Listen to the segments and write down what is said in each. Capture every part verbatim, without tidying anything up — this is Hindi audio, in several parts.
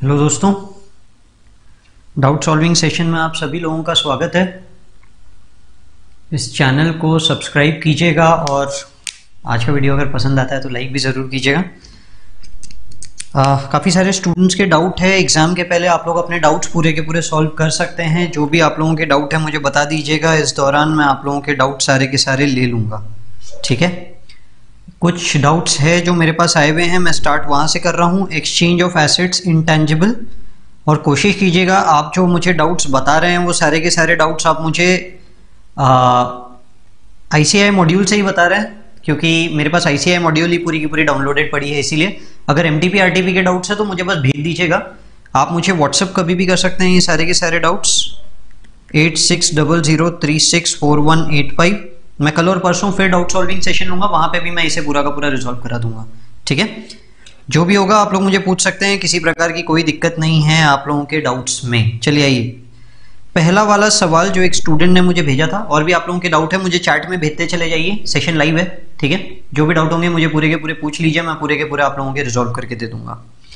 हेलो दोस्तों, डाउट सॉल्विंग सेशन में आप सभी लोगों का स्वागत है। इस चैनल को सब्सक्राइब कीजिएगा और आज का वीडियो अगर पसंद आता है तो लाइक भी ज़रूर कीजिएगा। काफ़ी सारे स्टूडेंट्स के डाउट है, एग्ज़ाम के पहले आप लोग अपने डाउट्स पूरे के पूरे सॉल्व कर सकते हैं। जो भी आप लोगों के डाउट है मुझे बता दीजिएगा, इस दौरान मैं आप लोगों के डाउट सारे के सारे ले लूँगा। ठीक है, कुछ डाउट्स है जो मेरे पास आए हुए हैं, मैं स्टार्ट वहाँ से कर रहा हूँ। एक्सचेंज ऑफ एसेट्स इंटेंजिबल, और कोशिश कीजिएगा आप जो मुझे डाउट्स बता रहे हैं वो सारे के सारे डाउट्स आप मुझे आईसीआई मॉड्यूल से ही बता रहे हैं, क्योंकि मेरे पास आईसीआई मॉड्यूल ही पूरी की पूरी डाउनलोडेड पड़ी है। इसीलिए अगर एमटीपी आरटीपी के डाउट्स है तो मुझे बस भेज दीजिएगा। आप मुझे व्हाट्सअप कभी भी कर सकते हैं ये सारे के सारे doubts. Eight six double zero three six four one eight five. मैं कल और परसों फिर डाउट सॉल्विंग सेशन लूंगा, वहां पे भी मैं इसे पूरा का पूरा रिजॉल्व करा दूंगा। ठीक है, जो भी होगा आप लोग मुझे पूछ सकते हैं, किसी प्रकार की कोई दिक्कत नहीं है आप लोगों के डाउट्स में। चलिए आइए, पहला वाला सवाल जो एक स्टूडेंट ने मुझे भेजा था, और भी आप लोगों के डाउट है मुझे चैट में भेजते चले जाइए, सेशन लाइव है। ठीक है, जो भी डाउट होंगे मुझे पूरे के पूरे पूछ लीजिए, मैं पूरे के पूरे आप लोगों के रिजॉल्व करके दे दूंगा।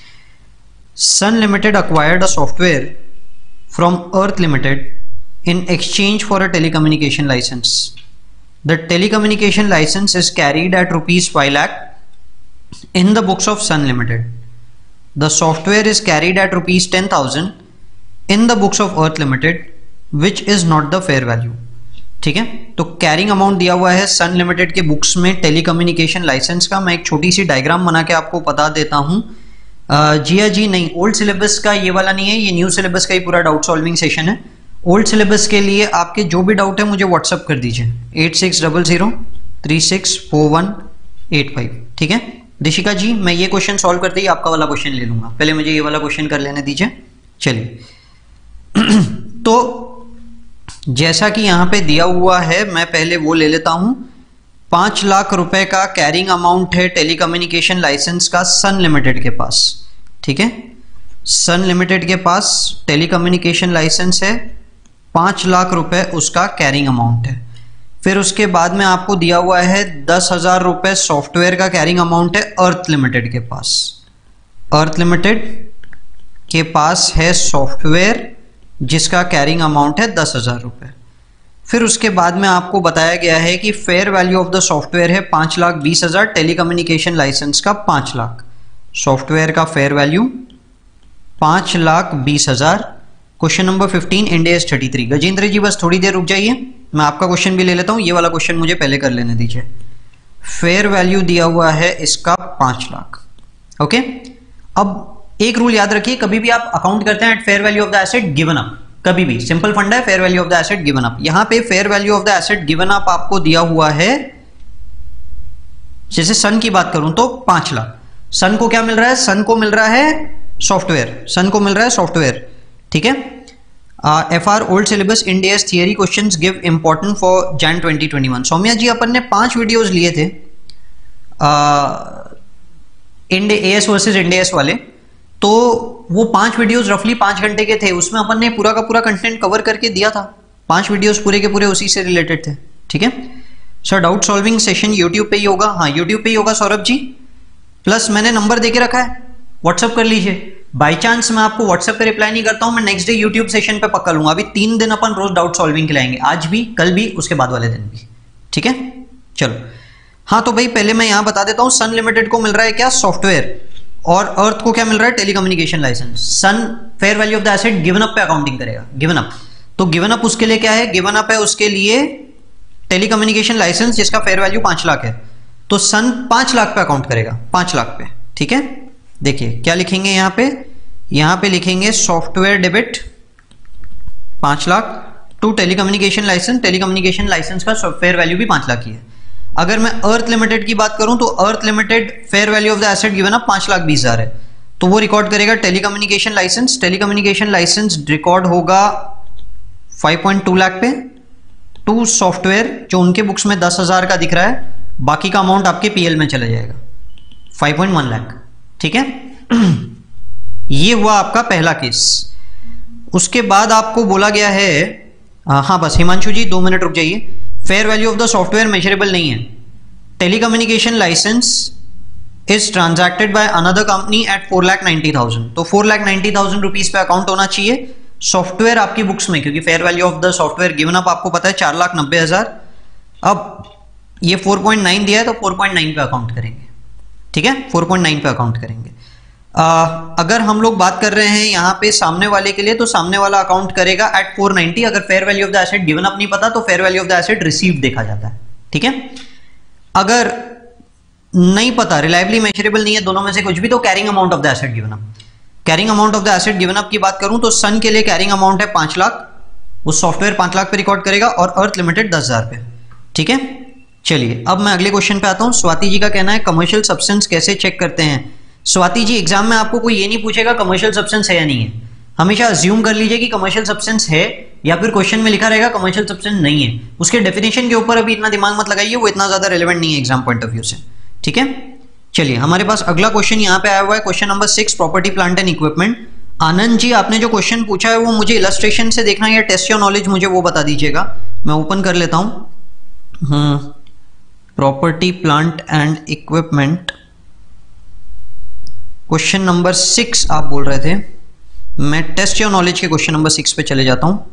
Sun limited acquired a software from Earth Limited in exchange for a telecommunication license. The telecommunication license is carried at rupees five lakh in the books of Sun Limited. The software is carried at rupees ten thousand in the books of Earth Limited, which is not the fair value. ठीक है, तो कैरिंग अमाउंट दिया हुआ है सन लिमिटेड के बुक्स में टेलीकम्युनिकेशन लाइसेंस का। मैं एक छोटी सी डायग्राम बना के आपको बता देता हूँ। जिया जी नहीं, ओल्ड सिलेबस का ये वाला नहीं है, ये न्यू सिलेबस का ही पूरा डाउट सॉल्विंग सेशन है। ओल्ड सिलेबस के लिए आपके जो भी डाउट है मुझे व्हाट्सअप कर दीजिए, eight six double zero three six four one eight five. ठीक है, ऋषिका जी मैं ये क्वेश्चन सॉल्व करते ही आपका वाला क्वेश्चन ले लूंगा, पहले मुझे ये वाला क्वेश्चन कर लेने दीजिए। चलिए तो जैसा कि यहाँ पे दिया हुआ है, मैं पहले वो ले लेता हूँ। पांच लाख रुपए का कैरिंग अमाउंट है टेलीकम्युनिकेशन लाइसेंस का सन लिमिटेड के पास। ठीक है, सन लिमिटेड के पास टेलीकम्युनिकेशन लाइसेंस है, पांच लाख रुपए उसका कैरिंग अमाउंट है। फिर उसके बाद में आपको दिया हुआ है दस हजार रुपए सॉफ्टवेयर का कैरिंग अमाउंट है अर्थ लिमिटेड के पास। अर्थ लिमिटेड के पास है सॉफ्टवेयर जिसका कैरिंग अमाउंट है दस हजार रुपए। फिर उसके बाद में आपको बताया गया है कि fair value of the software है पांच लाख बीस हजार, टेलीकम्युनिकेशन लाइसेंस का पांच लाख। सॉफ्टवेयर का फेयर वैल्यू पांच लाख बीस हजार। Question number fifteen, Ind AS thirty three. Gajendra ji बस थोड़ी देर रुक जाइए, मैं आपका क्वेश्चन भी ले लेता हूं। ये वाला क्वेश्चन मुझे पहले कर लेने दीजिए। फेयर वैल्यू दिया हुआ है इसका पांच लाख। ओके, अब एक रूल याद रखिए, कभी भी आप अकाउंट करते हैं at fair value of the asset given up, कभी भी सिंपल फंड है fair value of the asset given up. यहां पे fair value of the asset given up आपको दिया हुआ है, जैसे सन की बात करूं तो पांच लाख। सन को क्या मिल रहा है? सन को मिल रहा है सॉफ्टवेयर, सन को मिल रहा है सॉफ्टवेयर। ठीक है, F R old syllabus Ind AS theory questions give important for Jan twenty twenty one. Saumya ji अपन ने पांच वीडियोस लिए थे इंड एएस वर्सेस इंडियस वाले, तो वो पांच वीडियोस रफली पांच घंटे के थे, उसमें अपन ने पूरा का पूरा कंटेंट कवर करके दिया था। पांच वीडियोस पूरे के पूरे उसी से रिलेटेड थे। ठीक है sir, doubt solving session YouTube पे ही होगा। हाँ यूट्यूब पे ही होगा सौरभ जी, प्लस मैंने नंबर देके रखा है, व्हाट्सअप कर लीजिए। बाई चांस मैं आपको व्हाट्सएप पे रिप्लाई नहीं करता हूं, मैं नेक्स्ट डे यूट्यूब सेशन पे पक्का लूंगा। अभी तीन दिन अपन रोज डाउट सॉल्विंग खिलाएंगे, आज भी, कल भी, उसके बाद वाले दिन भी। ठीक है, चलो हाँ तो भाई पहले मैं यहां बता देता हूं, सन लिमिटेड को मिल रहा है क्या? सॉफ्टवेयर। और अर्थ को क्या मिल रहा है? Telecommunication licence. Sun fair value of the asset given up पे अकाउंटिंग करेगा। गिवन अप, तो गिवन अप उसके लिए क्या है? गिवन अप है उसके लिए टेलीकम्युनिकेशन लाइसेंस जिसका फेयर वैल्यू पांच लाख है, तो सन पांच लाख पे अकाउंट करेगा, पांच लाख पे। ठीक है, देखिए क्या लिखेंगे यहां पे, यहां पे लिखेंगे सॉफ्टवेयर डेबिट पांच lakh to telecommunication licence. Telecommunication licence का फेयर वैल्यू भी पांच लाख ही है। अगर मैं अर्थ लिमिटेड की बात करूं तो Earth limited fair value of the asset given up पांच लाख बीस हजार है, तो वो रिकॉर्ड करेगा telecommunication licence. Telecommunication licence record होगा फाइव पॉइंट टू लाख पे, टू सॉफ्टवेयर जो उनके बुक्स में दस हजार का दिख रहा है, बाकी का अमाउंट आपके पीएल में चला जाएगा फाइव पॉइंट वन लाख। ठीक है ये हुआ आपका पहला केस। उसके बाद आपको बोला गया है, हाँ बस हिमांशु जी दो मिनट रुक जाइए। Fair value of the software measurable नहीं है। Telecommunication licence is transacted by another company at four lakh ninety thousand, तो four lakh ninety thousand rupees पे अकाउंट होना चाहिए सॉफ्टवेयर आपकी बुक्स में, क्योंकि fair value of the software given up आपको पता है चार लाख नब्बे हजार। अब ये फोर पॉइंट नाइन दिया है तो फोर पॉइंट नाइन पे अकाउंट करेंगे, ठीक है, फोर पॉइंट नाइन पे अकाउंट करेंगे। आ, अगर हम लोग बात कर रहे हैं यहाँ पे सामने वाले के लिए, तो सामने वाला अकाउंट करेगा एट फोर नाइन्टी। अगर fair value of the asset given up नहीं पता तो fair value of the asset received देखा जाता है, ठीक है। अगर नहीं पता, रिलायबली मेजरेबल नहीं है, दोनों में से कुछ भी, तो carrying amount of the asset given up. Carrying amount of the asset given up की बात करूं तो सन के लिए कैरिंग अमाउंट है पांच लाख, उस सॉफ्टवेयर पांच लाख पे रिकॉर्ड करेगा, और अर्थ लिमिटेड दस हजार पे, ठीक है। चलिए अब मैं अगले क्वेश्चन पे आता हूं। स्वाति जी का कहना है कमर्शियल सब्सटेंस कैसे चेक करते हैं। स्वाति जी, एग्जाम में आपको कोई ये नहीं पूछेगा कमर्शियल सब्सटेंस है या नहीं है, हमेशा अज्यूम कर लीजिए कि कमर्शियल सब्सटेंस है, या फिर क्वेश्चन में लिखा रहेगा कमर्शियल सब्सटेंस नहीं है। उसके डेफिनेशन के ऊपर अभी इतना दिमाग मत लगाइए, वो इतना ज्यादा रेलेवेंट नहीं है एग्जाम पॉइंट ऑफ व्यू से, ठीक है। चलिए हमारे पास अगला क्वेश्चन यहाँ पे आया हुआ है, question number six, property plant and equipment. Anand ji, आपने जो क्वेश्चन पूछा है वो मुझे इलस्ट्रेशन से देखना है या टेस्ट योर नॉलेज, मुझे वो बता दीजिएगा। मैं ओपन कर लेता हूं। हम्म property plant and equipment, question number six आप बोल रहे थे। मैं टेस्ट योर नॉलेज के क्वेश्चन नंबर सिक्स पे चले जाता हूं।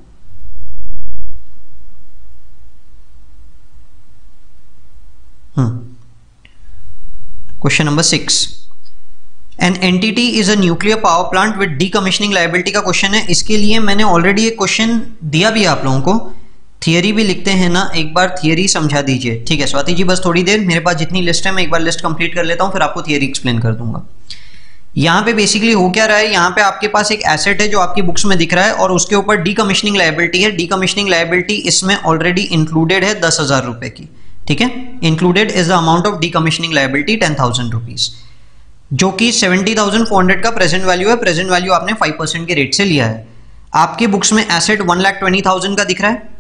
हम्म question number six, an entity is a nuclear power plant with decommissioning liability का क्वेश्चन है। इसके लिए मैंने ऑलरेडी एक क्वेश्चन दिया भी आप लोगों को, थियरी भी लिखते हैं ना, एक बार थियरी समझा दीजिए, ठीक है। स्वाति जी बस थोड़ी देर, मेरे पास जितनी लिस्ट है मैं एक बार लिस्ट कंप्लीट कर लेता हूं, फिर आपको थियरी एक्सप्लेन कर दूंगा। यहाँ पे बेसिकली हो क्या रहा है, यहाँ पे आपके पास एक एसेट है जो आपकी बुक्स में दिख रहा है, और उसके ऊपर डीकमिशनिंग लायबिलिटी है। डीकमिशनिंग लायबिलिटी इसमें ऑलरेडी इंक्लूडेड है दस हजार रुपए की, ठीक है। Included is the amount of decommissioning liability ten thousand rupees, जो कि सेवेंटी थाउजेंड फोर हंड्रेड का प्रेजेंट वैल्यू है। प्रेजेंट वैल्यू आपने फाइव परसेंट के रेट से लिया है। आपकी बुक्स में asset one lakh twenty thousand का दिख रहा है,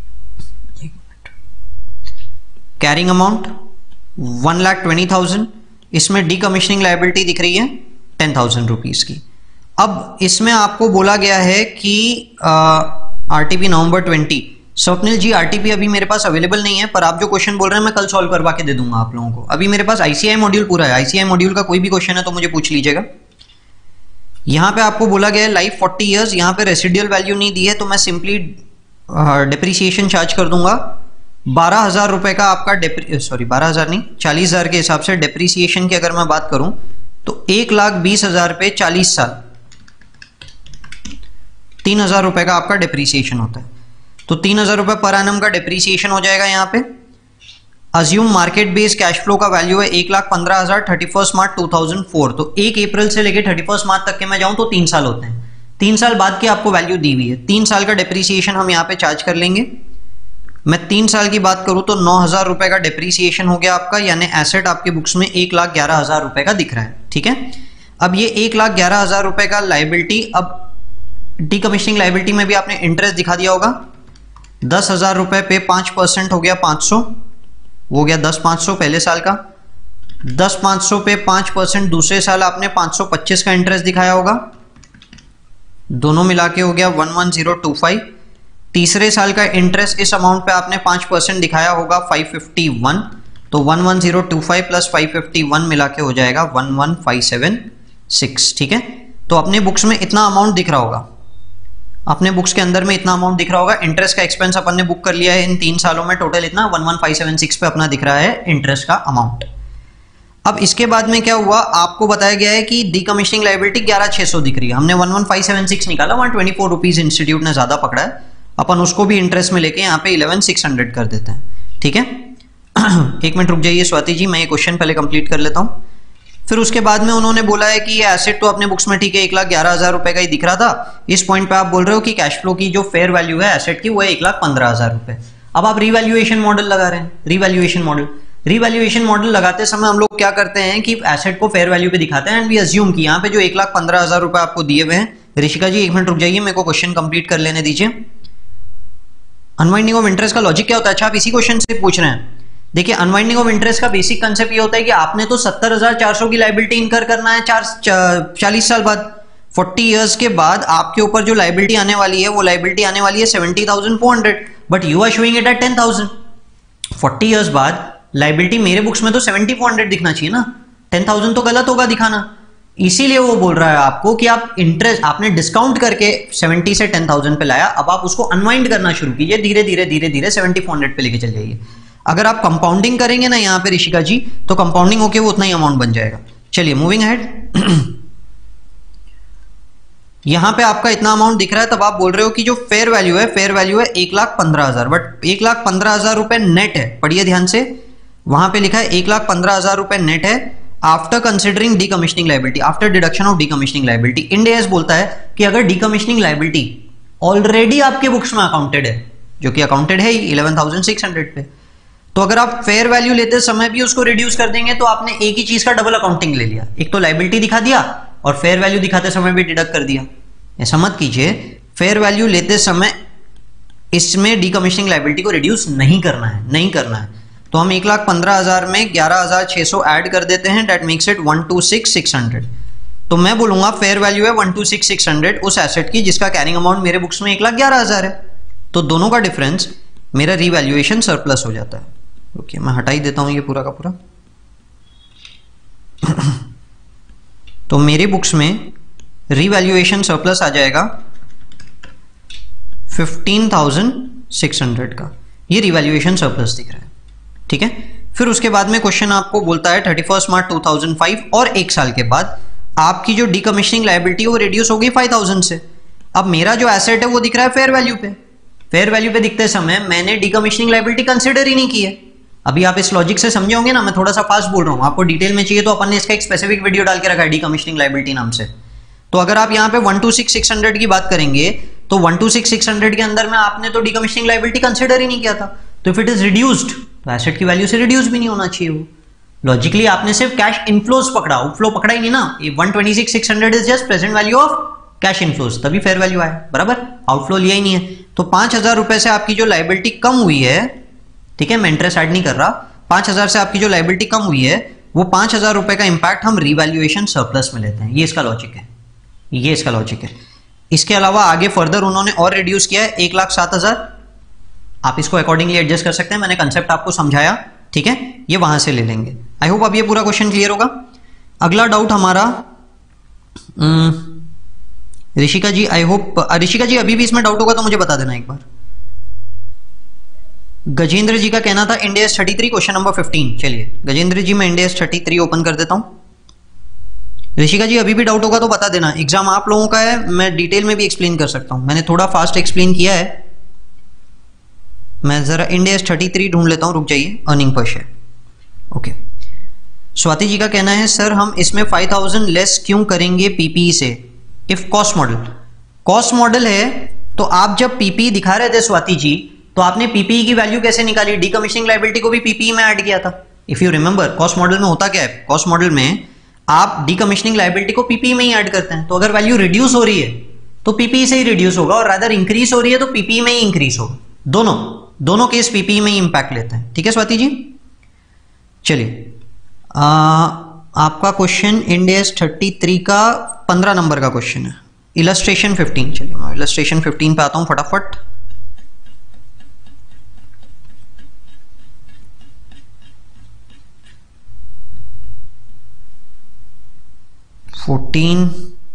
carrying amount one lakh twenty thousand, इसमें डीकमिशनिंग लायबिलिटी दिख रही है टेन थाउजेंड रुपीज की। अब इसमें आपको बोला गया है कि RTP November twenty, Swapnil ji RTP अभी मेरे पास अवेलेबल नहीं है, पर आप जो क्वेश्चन बोल रहे हैं मैं कल सॉल्व करवा के दे दूंगा आप लोगों को। अभी मेरे पास आईसीआई मॉड्यूल पूरा है, आईसीआई मॉड्यूल का कोई भी क्वेश्चन है तो मुझे पूछ लीजिएगा। यहाँ पे आपको बोला गया है लाइफ फोर्टी इयर्स, यहाँ पे रेसिडियल वैल्यू नहीं दी है, तो मैं सिंपली डिप्रिसिएशन चार्ज कर दूंगा। बारह हजार रुपए का आपका सॉरी बारह हजार नहीं चालीस हजार के हिसाब से डिप्रिसिएशन की अगर मैं बात करूं तो एक लाख बीस हजार पे चालीस साल, तीन हजार रुपए का आपका डिप्रिसिएशन होता है। तो तीन हजार रुपए पर एनम का डिप्रिसिएशन हो जाएगा। यहाँ पे assume market based cash flow का वैल्यू है एक लाख पंद्रह हजार thirty first March two thousand four, तो एक अप्रैल से लेकर थर्टी फर्स्ट मार्च तक के मैं जाऊं तो तीन साल होते हैं। तीन साल बाद की आपको वैल्यू दी हुई है, तीन साल का डिप्रिसिएशन हम यहाँ पे चार्ज कर लेंगे। मैं तीन साल की बात करूं तो नौ हजार रुपए का डिप्रिसिएशन हो गया आपका, यानी एसेट आपके बुक्स में एक लाख ग्यारह हजार रुपए का दिख रहा है, ठीक है। अब ये एक लाख ग्यारह हजार रुपए का लाइबिलिटी, अब डीकमिशनिंग लाइबिलिटी में भी आपने इंटरेस्ट दिखा दिया होगा। दस हजार रुपए पे पांच परसेंट हो गया पांच सौ, वो हो गया दस पांच सौ पहले साल का। दस पांच सौ पे पांच परसेंट दूसरे साल आपने पांच सौ पच्चीस का इंटरेस्ट दिखाया होगा, दोनों मिला के हो गया one one zero two five. तीसरे साल का इंटरेस्ट इस अमाउंट पे आपने पांच परसेंट दिखाया होगा फाइव फिफ्टी वन, तो one one zero two five plus five fifty one मिला के हो जाएगा one one five seven six, ठीक है। तो अपने बुक्स में इतना अमाउंट दिख रहा होगा, अपने बुक्स के अंदर में इतना अमाउंट दिख रहा होगा। इंटरेस्ट का एक्सपेंस अपन ने बुक कर लिया है इन तीन सालों में, टोटल इतना one one five seven six पे अपना दिख रहा है इंटरेस्ट का अमाउंट। अब इसके बाद में क्या हुआ, आपको बताया गया है कि डीकमिशनिंग लायबिलिटी ग्यारह छह सौ दिख रही है, हमने one one five seven six निकाला, one twenty four rupees institute ने ज्यादा पकड़ा है, अपन उसको भी इंटरेस्ट में लेके यहाँ पे इलेवन सिक्स हंड्रेड कर देते हैं, ठीक है। एक मिनट रुक जाइए स्वाति जी, मैं ये क्वेश्चन पहले कंप्लीट कर लेता हूँ। फिर उसके बाद में उन्होंने बोला है कि ये एसेट तो अपने बुक्स में ठीक है एक लाख ग्यारह हजार रुपए का ही दिख रहा था, इस पॉइंट पे आप बोल रहे हो कि कैश फ्लो की जो फेयर वैल्यू है एसेट की वो है एक लाख पंद्रह हजार रुपए। अब आप रिवैल्यूएशन मॉडल लगा रहे हैं, रिवैल्यूएशन मॉडल रिवैल्यूएशन मॉडल लगाते समय हम लोग क्या करते हैं कि एसेट को फेयर वैल्यू पे दिखाते हैं एंड वी अज्यूम कि यहाँ पे जो एक लाख पंद्रह हजार रुपए आपको दिए हुए हैं। ऋषिका जी एक मिनट रुक जाइए, मेरे को क्वेश्चन कंप्लीट कर लेने दीजिए। अनवाइंडिंग ऑफ इंटरेस्ट का लॉजिक क्या होता है, अच्छा आप इसी क्वेश्चन से पूछ रहे हैं। देखिए अनवाइंडिंग ऑफ इंटरेस्ट का बेसिक कंसेप्ट ये होता है कि आपने तो सत्तर हजार चार सौ की लायबिलिटी इनकर करना है चार चालीस साल बाद, फोर्टी इयर्स के बाद आपके ऊपर जो लायबिलिटी आने वाली है वो लायबिलिटी आने वाली है seventy thousand four hundred, but you are showing it at ten thousand. Forty years बाद लायबिलिटी मेरे बुक्स में तो सेवेंटी फोर हंड्रेड दिखना चाहिए ना, टेन थाउजेंड तो गलत होगा दिखाना, इसीलिए वो बोल रहा है आपको कि आप इंटरेस्ट आपने डिस्काउंट करके सेवेंटी से टेन थाउजेंड पे लाया, अब आप उसको अनवाइंड करना शुरू कीजिए, धीरे धीरे धीरे धीरे सेवेंटी फोर हंड्रेड पे लेके चल जाइए। अगर आप कंपाउंडिंग करेंगे ना यहाँ पे ऋषिका जी, तो कंपाउंडिंग होके वो उतना ही अमाउंट बन जाएगा। चलिए मूविंग अहेड। यहां पे आपका इतना अमाउंट दिख रहा है, तब आप बोल रहे हो कि जो फेयर वैल्यू है, फेयर वैल्यू है एक लाख पंद्रह हजार, बट एक लाख पंद्रह हजार रुपए नेट है। पढ़िए ध्यान से, वहां पे लिखा है एक लाख पंद्रह हजार रुपए नेट है after considering decommissioning liability, after deduction of decommissioning liability. Ind AS बोलता है कि अगर डीकमिशनिंग लायबिलिटी ऑलरेडी आपके बुक्स में अकाउंटेड है, जो कि अकाउंटेड है इलेवन थाउजेंड सिक्स हंड्रेड पे, तो अगर आप फेयर वैल्यू लेते समय भी उसको रिड्यूस कर देंगे तो आपने एक ही चीज का डबल अकाउंटिंग ले लिया, एक तो लायबिलिटी दिखा दिया और फेयर वैल्यू दिखाते समय भी डिडक्ट कर दिया। ऐसा मत कीजिए, फेयर वैल्यू लेते समय इसमें डीकमिशनिंग लायबिलिटी को रिड्यूस नहीं करना है, नहीं करना है। तो हम एक लाख पंद्रह हजार में ग्यारह हजार छह सौ ऐड कर देते हैं, that makes it one two six six hundred. तो मैं बोलूंगा फेयर वैल्यू है one two six six hundred उस एसेट की जिसका कैरिंग अमाउंट मेरे बुक्स में एक लाख ग्यारह हजार है। तो दोनों का डिफरेंस मेरा रिवैल्यूएशन सरप्लस हो जाता है। ओके okay, मैं हटा ही देता हूं ये पूरा का पूरा। तो मेरे बुक्स में रिवैल्यूएशन सरप्लस आ जाएगा फिफ्टीन थाउजेंड सिक्स हंड्रेड का, ये रिवैल्यूएशन सरप्लस दिख रहा है। ठीक है, फिर उसके बाद में क्वेश्चन आपको बोलता है thirty first March two thousand five और एक साल के बाद आपकी जो डीकमिशनिंग लायबिलिटी वो रिड्यूस हो गई फाइव थाउजेंड से। अब मेरा जो एसेट है वो दिख रहा है फेयर वैल्यू पे, फेयर वैल्यू पे दिखते समय मैंने डीकमिशनिंग लायबिलिटी कंसिडर ही नहीं की है। अभी आप इस लॉजिक से समझे होंगे ना, मैं थोड़ा सा फास्ट बोल रहा हूं, आपको डिटेल में चाहिए तो अपन ने इसका एक स्पेसिफिक वीडियो डाल के रखा है डीकमिशनिंग लायबिलिटी नाम से। तो अगर आप यहाँ पे one two six six hundred की बात करेंगे तो one two six six hundred के अंदर में आपने तो डीकमिशनिंग लायबिलिटी कंसिडर ही नहीं किया था, तो इफ इट इज रिड्यूस्ड तो एसेट की वैल्यू से रिड्यूस भी नहीं होना चाहिए। वो लॉजिकली आपने सिर्फ कैश इनफ्लोज पकड़ा, आउटफ्लो पकड़ा ही नहीं ना। ये one twenty six six hundred is just present value of cash inflows, तभी फेयर वैल्यू आया, बराबर, आउटफ्लो लिया ही नहीं है। तो पांच हजार रुपए से आपकी जो लायबिलिटी कम हुई है, ठीक है, मैं इंटरेस्ट ऐड नहीं कर रहा, पांच हजार से आपकी जो लायबिलिटी कम हुई है वो पांच हजार रुपए का इंपैक्ट हम रिवैल्यूएशन सरप्लस में लेते हैं। ये इसका लॉजिक है, ये इसका लॉजिक है। इसके अलावा आगे फर्दर उन्होंने और रिड्यूस किया है एक लाख सात हजार, आप इसको अकॉर्डिंगली एडजस्ट कर सकते हैं, मैंने कंसेप्ट आपको समझाया, ठीक है, ये वहां से ले लेंगे। आई होप अब ये पूरा क्वेश्चन क्लियर होगा। अगला डाउट हमारा ऋषिका जी, आई होप ऋषिका जी अभी भी इसमें डाउट होगा तो मुझे बता देना एक बार। गजेंद्र जी का कहना था Ind AS thirty three question number fifteen. चलिए गजेंद्र जी मैं इंडेस थर्टी थ्री ओपन कर देता हूं। ऋषिका जी अभी भी डाउट होगा तो बता देना, एग्जाम आप लोगों का है, मैं डिटेल में भी एक्सप्लेन कर सकता हूं, मैंने थोड़ा फास्ट एक्सप्लेन किया है। मैं जरा इंडेस थर्टी थ्री ढूंढ लेता हूं, रुक जाइए, earning per share. Okay, Swati ji का कहना है सर हम इसमें फाइव थाउजेंड लेस क्यों करेंगे पीपीई से, if cost model. Cost model है तो आप जब पीपीई दिखा रहे थे स्वाति जी, तो आपने पीपीई की वैल्यू कैसे निकाली, डीकमिशनिंग लायबिलिटी को भी पीपीई में ऐड किया था। If you remember, cost model में होता क्या है, कॉस्ट मॉडल में आप डीकमिशनिंग लायबिलिटी को पीपीई में ही ऐड करते हैं। तो अगर वैल्यू रिड्यूस हो रही है तो पीपीई से ही रिड्यूस होगा, और रादर इंक्रीज हो रही है तो पीपीई में ही इंक्रीज होगा। दोनों दोनों केस पीपीई में ही इंपैक्ट लेते हैं। ठीक है स्वाति जी, चलिए आपका क्वेश्चन इंडेस थर्टी थ्री का पंद्रह नंबर का क्वेश्चन है, इलस्ट्रेशन फिफ्टीन। चलिए मैं इलस्ट्रेशन फिफ्टीन पे आता हूं फटाफट। फोर्टीन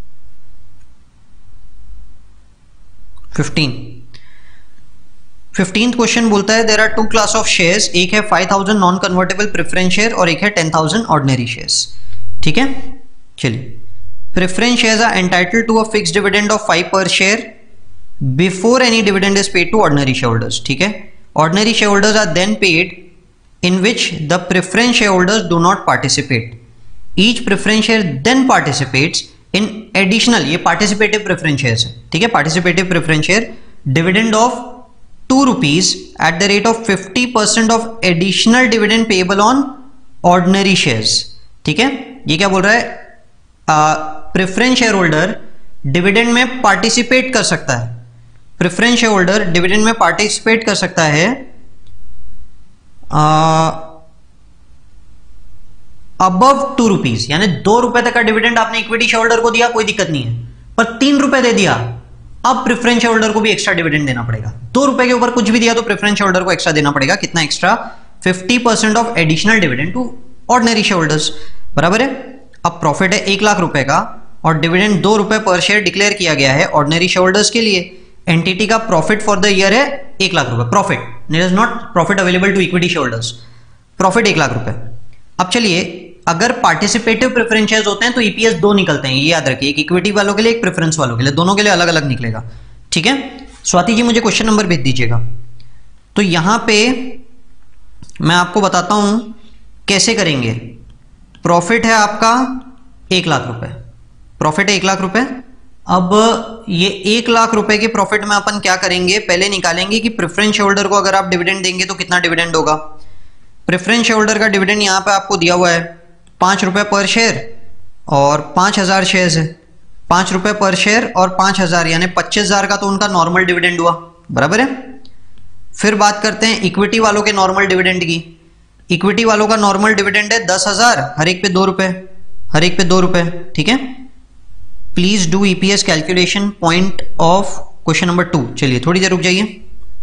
फिफ्टीन फिफ्टीन क्वेश्चन बोलता है there are two class of shares, एक है five thousand non convertible preference share और एक है टेन थाउजेंड ऑर्डिनरी शेयर्स। ठीक है, चलिए preference shares are entitled to a fixed dividend of five per share before any dividend is paid to ordinary share holders. ठीक है, ordinary share holders are then paid in which the preference share holders do not participate. Each preference share then participates in additional, ये participative preference shares है, ठीक है, participative preference share dividend of two rupees at the rate of fifty percent of additional dividend payable on ordinary shares। ठीक है, ये क्या बोल रहा है, प्रेफरेंस शेयर होल्डर डिविडेंड में पार्टिसिपेट कर सकता है, प्रेफरेंस शेयर होल्डर डिविडेंड में पार्टिसिपेट कर सकता है आ, अबव टू रुपीज, यानी दो रुपए तक का डिविडेंड आपने इक्विटी शेयर होल्डर को दिया, कोई दिक्कत नहीं है, पर तीन रुपए दे दिया, अब प्रेफरेंस शेयर होल्डर को भी एक्स्ट्रा डिविडेंड देना पड़ेगा। दो रुपए के ऊपर कुछ भी दिया तो प्रेफरेंस शेयर होल्डर को एक्स्ट्रा देना पड़ेगा। कितना extra, fifty percent of additional dividend to ordinary share holders. बराबर है। अब प्रॉफिट है एक लाख रुपए का और डिविडेंड दो रुपए पर शेयर डिक्लेयर किया गया है ऑर्डिनरी शेयर होल्डर्स के लिए। एंटिटी का प्रॉफिट फॉर द ईयर है एक लाख रुपए, profit, it is not profit available to equity share holders, profit एक लाख रुपए। अब चलिए, अगर पार्टिसिपेटिव प्रेफरेंस शेयर्स होते हैं तो ईपीएस दो निकलते हैं, ये याद रखिए, एक इक्विटी वालों के लिए, एक प्रेफरेंस वालों के लिए, दोनों के लिए अलग अलग निकलेगा। ठीक है, स्वाति जी मुझे क्वेश्चन नंबर भेज दीजिएगा। तो यहां पे मैं आपको बताता हूं कैसे करेंगे। प्रॉफिट है आपका एक लाख रुपए, प्रॉफिट है एक लाख रुपए। अब ये एक लाख रुपए के प्रॉफिट में अपन क्या करेंगे, पहले निकालेंगे कि प्रेफरेंस शेयर होल्डर को अगर आप डिविडेंड देंगे तो कितना डिविडेंड होगा। प्रेफरेंस शेयर होल्डर का डिविडेंड यहां पे आपको दिया हुआ है पांच रुपए पर शेयर और पांच हजार शेयर है, पांच रुपए पर शेयर और पांच हजार यानी पच्चीस हजार का तो उनका नॉर्मल डिविडेंड हुआ, बराबर है। फिर बात करते हैं इक्विटी वालों के नॉर्मल डिविडेंड की। इक्विटी वालों का नॉर्मल डिविडेंड है दस हजार, हर एक पे दो रुपए, हर एक पे दो रुपए। ठीक है, please do EPS calculation point of question number two. चलिए थोड़ी देर रुक जाइए।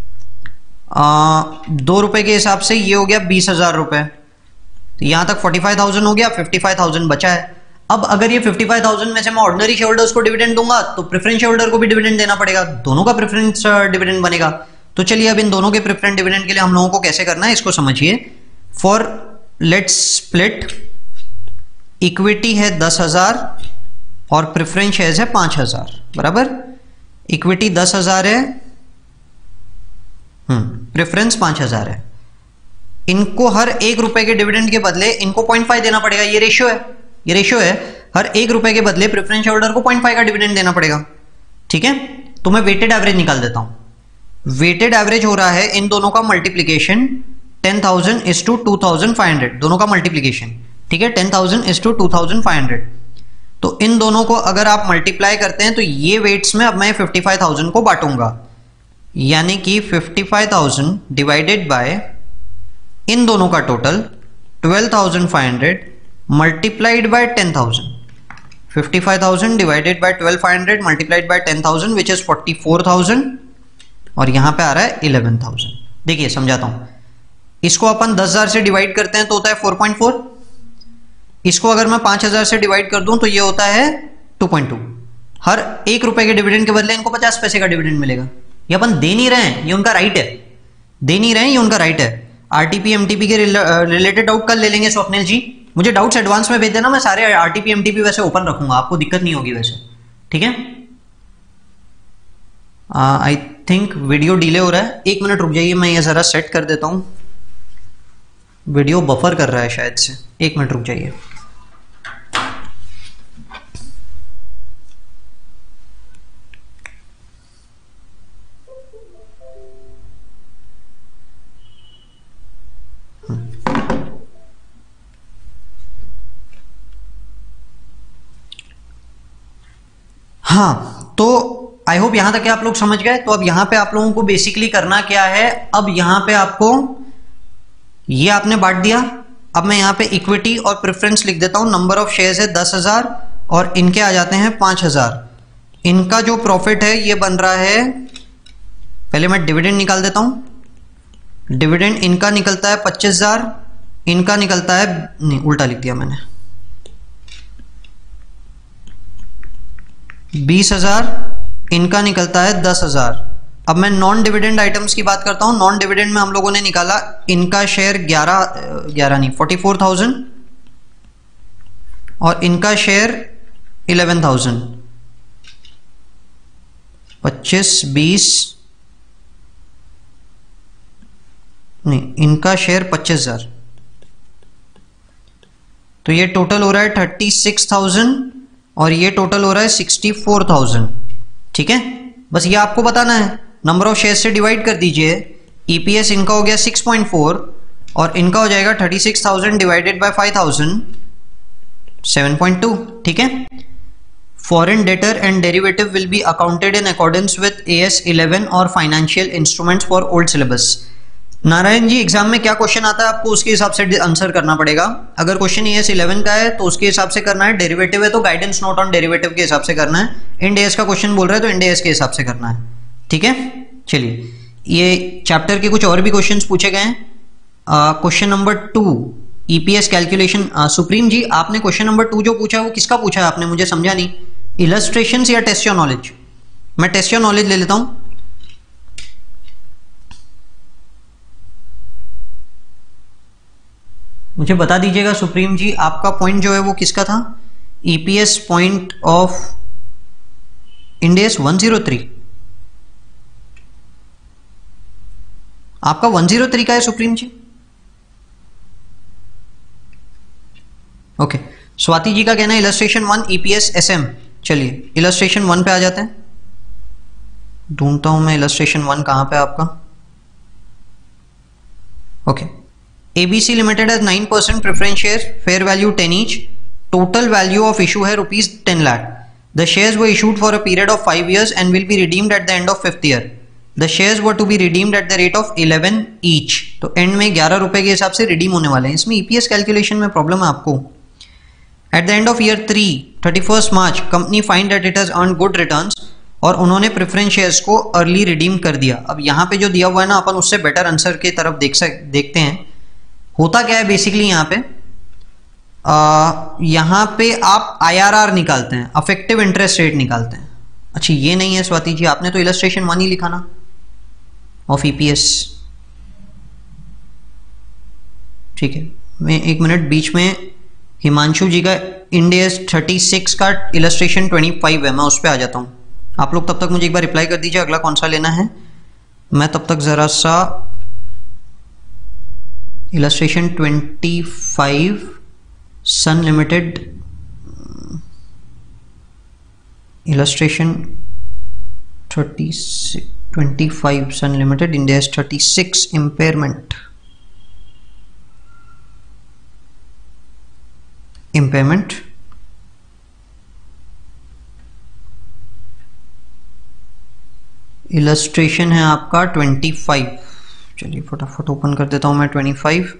दो रुपए के हिसाब से ये हो गया बीस हजार रुपए, तो यहां तक फोर्टी फाइव थाउजेंड हो गया, फिफ्टी फाइव थाउजेंड बचा है। अब अगर ये फिफ्टी फाइव थाउजेंड में से मैं ऑर्डिनरी शेयर होल्डर्स को डिविडेंड दूंगा तो प्रेफरेंस शेयर होल्डर को भी डिविडेंड देना पड़ेगा, दोनों का प्रेफरेंस डिविडेंड बनेगा। तो चलिए अब इन दोनों के प्रेफरेंस डिविडेंड के लिए हम लोगों को कैसे करना है इसको समझिए। फॉर लेट्स स्प्लिट, इक्विटी है दस हजार और प्रेफरेंस शेयर्स है पांच हजार, बराबर। इक्विटी दस हजार है, हम्म प्रेफरेंस पांच हजार है। इनको हर एक रुपए के डिविडेंड के बदले इनको पॉइंट फाइव देना पड़ेगा, ये रेशियो है, ये रेशियो है। हर एक रुपए के बदले प्रेफरेंस शेयर होल्डर को पॉइंट फाइव का डिविडेंड देना पड़ेगा। ठीक है, तो मैं वेटेड एवरेज निकाल देता हूं। वेटेड एवरेज हो रहा है इन दोनों का multiplication, ten thousand is two two thousand five hundred, दोनों का मल्टीप्लीकेशन। ठीक है, ten thousand is two two thousand five hundred. तो इन दोनों को अगर आप मल्टीप्लाई करते हैं तो ये वेट्स में अब मैं फिफ्टी फाइव थाउजेंड को बांटूंगा, यानी कि fifty five thousand divided by इन दोनों का total twelve thousand five hundred multiplied by ten thousand, fifty five thousand divided by twelve five hundred multiplied by ten thousand which is forty four thousand और यहां पे आ रहा है इलेवन थाउजेंड। देखिए समझाता हूं, इसको अपन दस हजार से डिवाइड करते हैं तो होता है फोर पॉइंट फोर। इसको अगर मैं पांच हजार से डिवाइड कर दूं तो ये होता है टू पॉइंट टू। हर एक रुपए के डिविडेंड के बदले इनको पचास पैसे का डिविडेंड मिलेगा। ये अपन दे नहीं रहे हैं, ये उनका राइट है, दे नहीं रहे हैं, ये उनका राइट है। आरटीपी एमटीपी के रिलेटेड डाउट कल ले लेंगे स्वप्निल जी, मुझे डाउट्स एडवांस में भेज देना, मैं सारे आरटीपी एमटीपी वैसे ओपन रखूंगा, आपको दिक्कत नहीं होगी वैसे। ठीक है, आई थिंक वीडियो डिले हो रहा है, एक मिनट रुक जाइए, मैं ये जरा सेट कर देता हूं। वीडियो बफर कर रहा है शायद से, एक मिनट रुक जाइए। हाँ, तो आई होप यहां तक आप लोग समझ गए। तो अब यहां पे आप लोगों को बेसिकली करना क्या है, अब यहां पे आपको ये आपने बांट दिया। अब मैं यहां पे इक्विटी और प्रेफरेंस लिख देता हूं। नंबर ऑफ शेयर्स है दस हजार और इनके आ जाते हैं पांच हजार। इनका जो प्रॉफिट है ये बन रहा है, पहले मैं डिविडेंड निकाल देता हूं। डिविडेंड इनका निकलता है पच्चीस हजार, इनका निकलता है, नहीं उल्टा लिख दिया मैंने, बीस हजार, इनका निकलता है दस हजार। अब मैं नॉन डिविडेंड आइटम्स की बात करता हूं। नॉन डिविडेंड में हम लोगों ने निकाला इनका शेयर ग्यारह ग्यारह नहीं फोर्टी फोर थाउजेंड और इनका शेयर इलेवन थाउजेंड, पच्चीस बीस नहीं, इनका शेयर पच्चीस हजार, तो ये टोटल हो रहा है थर्टी सिक्स थाउजेंड और ये टोटल हो रहा है सिक्सटी फोर थाउजेंड। ठीक है, बस ये आपको बताना है। नंबर ऑफ शेयर से डिवाइड कर दीजिए। ईपीएस इनका हो गया सिक्स पॉइंट फोर और इनका हो जाएगा thirty six thousand divided by five thousand, seven point two. ठीक है, foreign debtor and derivative will be accounted in accordance with AS eleven और financial instruments for old syllabus. Narayan ji, exam में क्या क्वेश्चन आता है आपको उसके हिसाब से आंसर करना पड़ेगा। अगर क्वेश्चन एएस इलेवन का है तो उसके हिसाब से करना है, डेरिवेटिव है तो गाइडेंस नोट ऑन डेरिवेटिव के हिसाब से करना है, इंड एएस का क्वेश्चन बोल रहा है तो इंड एएस के हिसाब से करना है। ठीक है, चलिए ये चैप्टर के कुछ और भी क्वेश्चंस पूछे गए हैं। Question number two EPS calculation. Supreme ji आपने क्वेश्चन नंबर टू जो पूछा वो किसका पूछा है आपने, मुझे समझा नहीं। इलस्ट्रेशंस या टेस्ट योर नॉलेज? मैं टेस्ट योर नॉलेज ले लेता हूं। मुझे बता दीजिएगा सुप्रीम जी आपका पॉइंट जो है वो किसका था? EPS point of Ind AS one zero three, आपका वन ज़ीरो थ्री का है सुप्रीम जी। ओके, स्वाति जी का कहना है इलस्ट्रेशन वन ईपीएस एसएम। चलिए इलस्ट्रेशन वन पे आ जाते हैं, ढूंढता हूं मैं इलस्ट्रेशन वन कहां पे आपका। ओके, एबीसी लिमिटेड है nine percent preference share, fair value ten each, total value of issue है rupees ten lakh. The shares were issued for a period of five years and will be redeemed at the end of fifth year. The shares were to be redeemed at the rate of eleven each. तो एंड में ग्यारह रुपए के हिसाब से रिडीम होने वाले हैं। इसमें ईपीएस कैलकुलेशन में प्रॉब्लम है आपको। At the end of year three thirty first March company find that it has earn good returns, और उन्होंने प्रेफरेंस शेयर्स को अर्ली रिडीम कर दिया। अब यहाँ पे जो दिया हुआ है ना, अपन उससे बेटर आंसर की तरफ देख सक देखते हैं। होता क्या है बेसिकली यहाँ पे, आ, यहाँ पे आप आईआरआर निकालते हैं, अफेक्टिव इंटरेस्ट रेट निकालते हैं। अच्छा ये नहीं है स्वाति जी, आपने तो इलस्ट्रेशन वन ही लिखा ना ऑफ ईपीएस। ठीक है, मैं एक मिनट, बीच में हिमांशु जी का इंडेस थर्टी सिक्स का इलस्ट्रेशन ट्वेंटी फाइव है, मैं उस पर आ जाता हूँ। आप लोग तब तक मुझे एक बार रिप्लाई कर दीजिए अगला कौन सा लेना है। मैं तब तक जरा सा illustration twenty five Sun limited, illustration thirty twenty five Sun limited Ind AS thirty six impairment impairment illustration है आपका ट्वेंटी फाइव। चलिए फटाफट ओपन कर देता हूं मैं twenty five.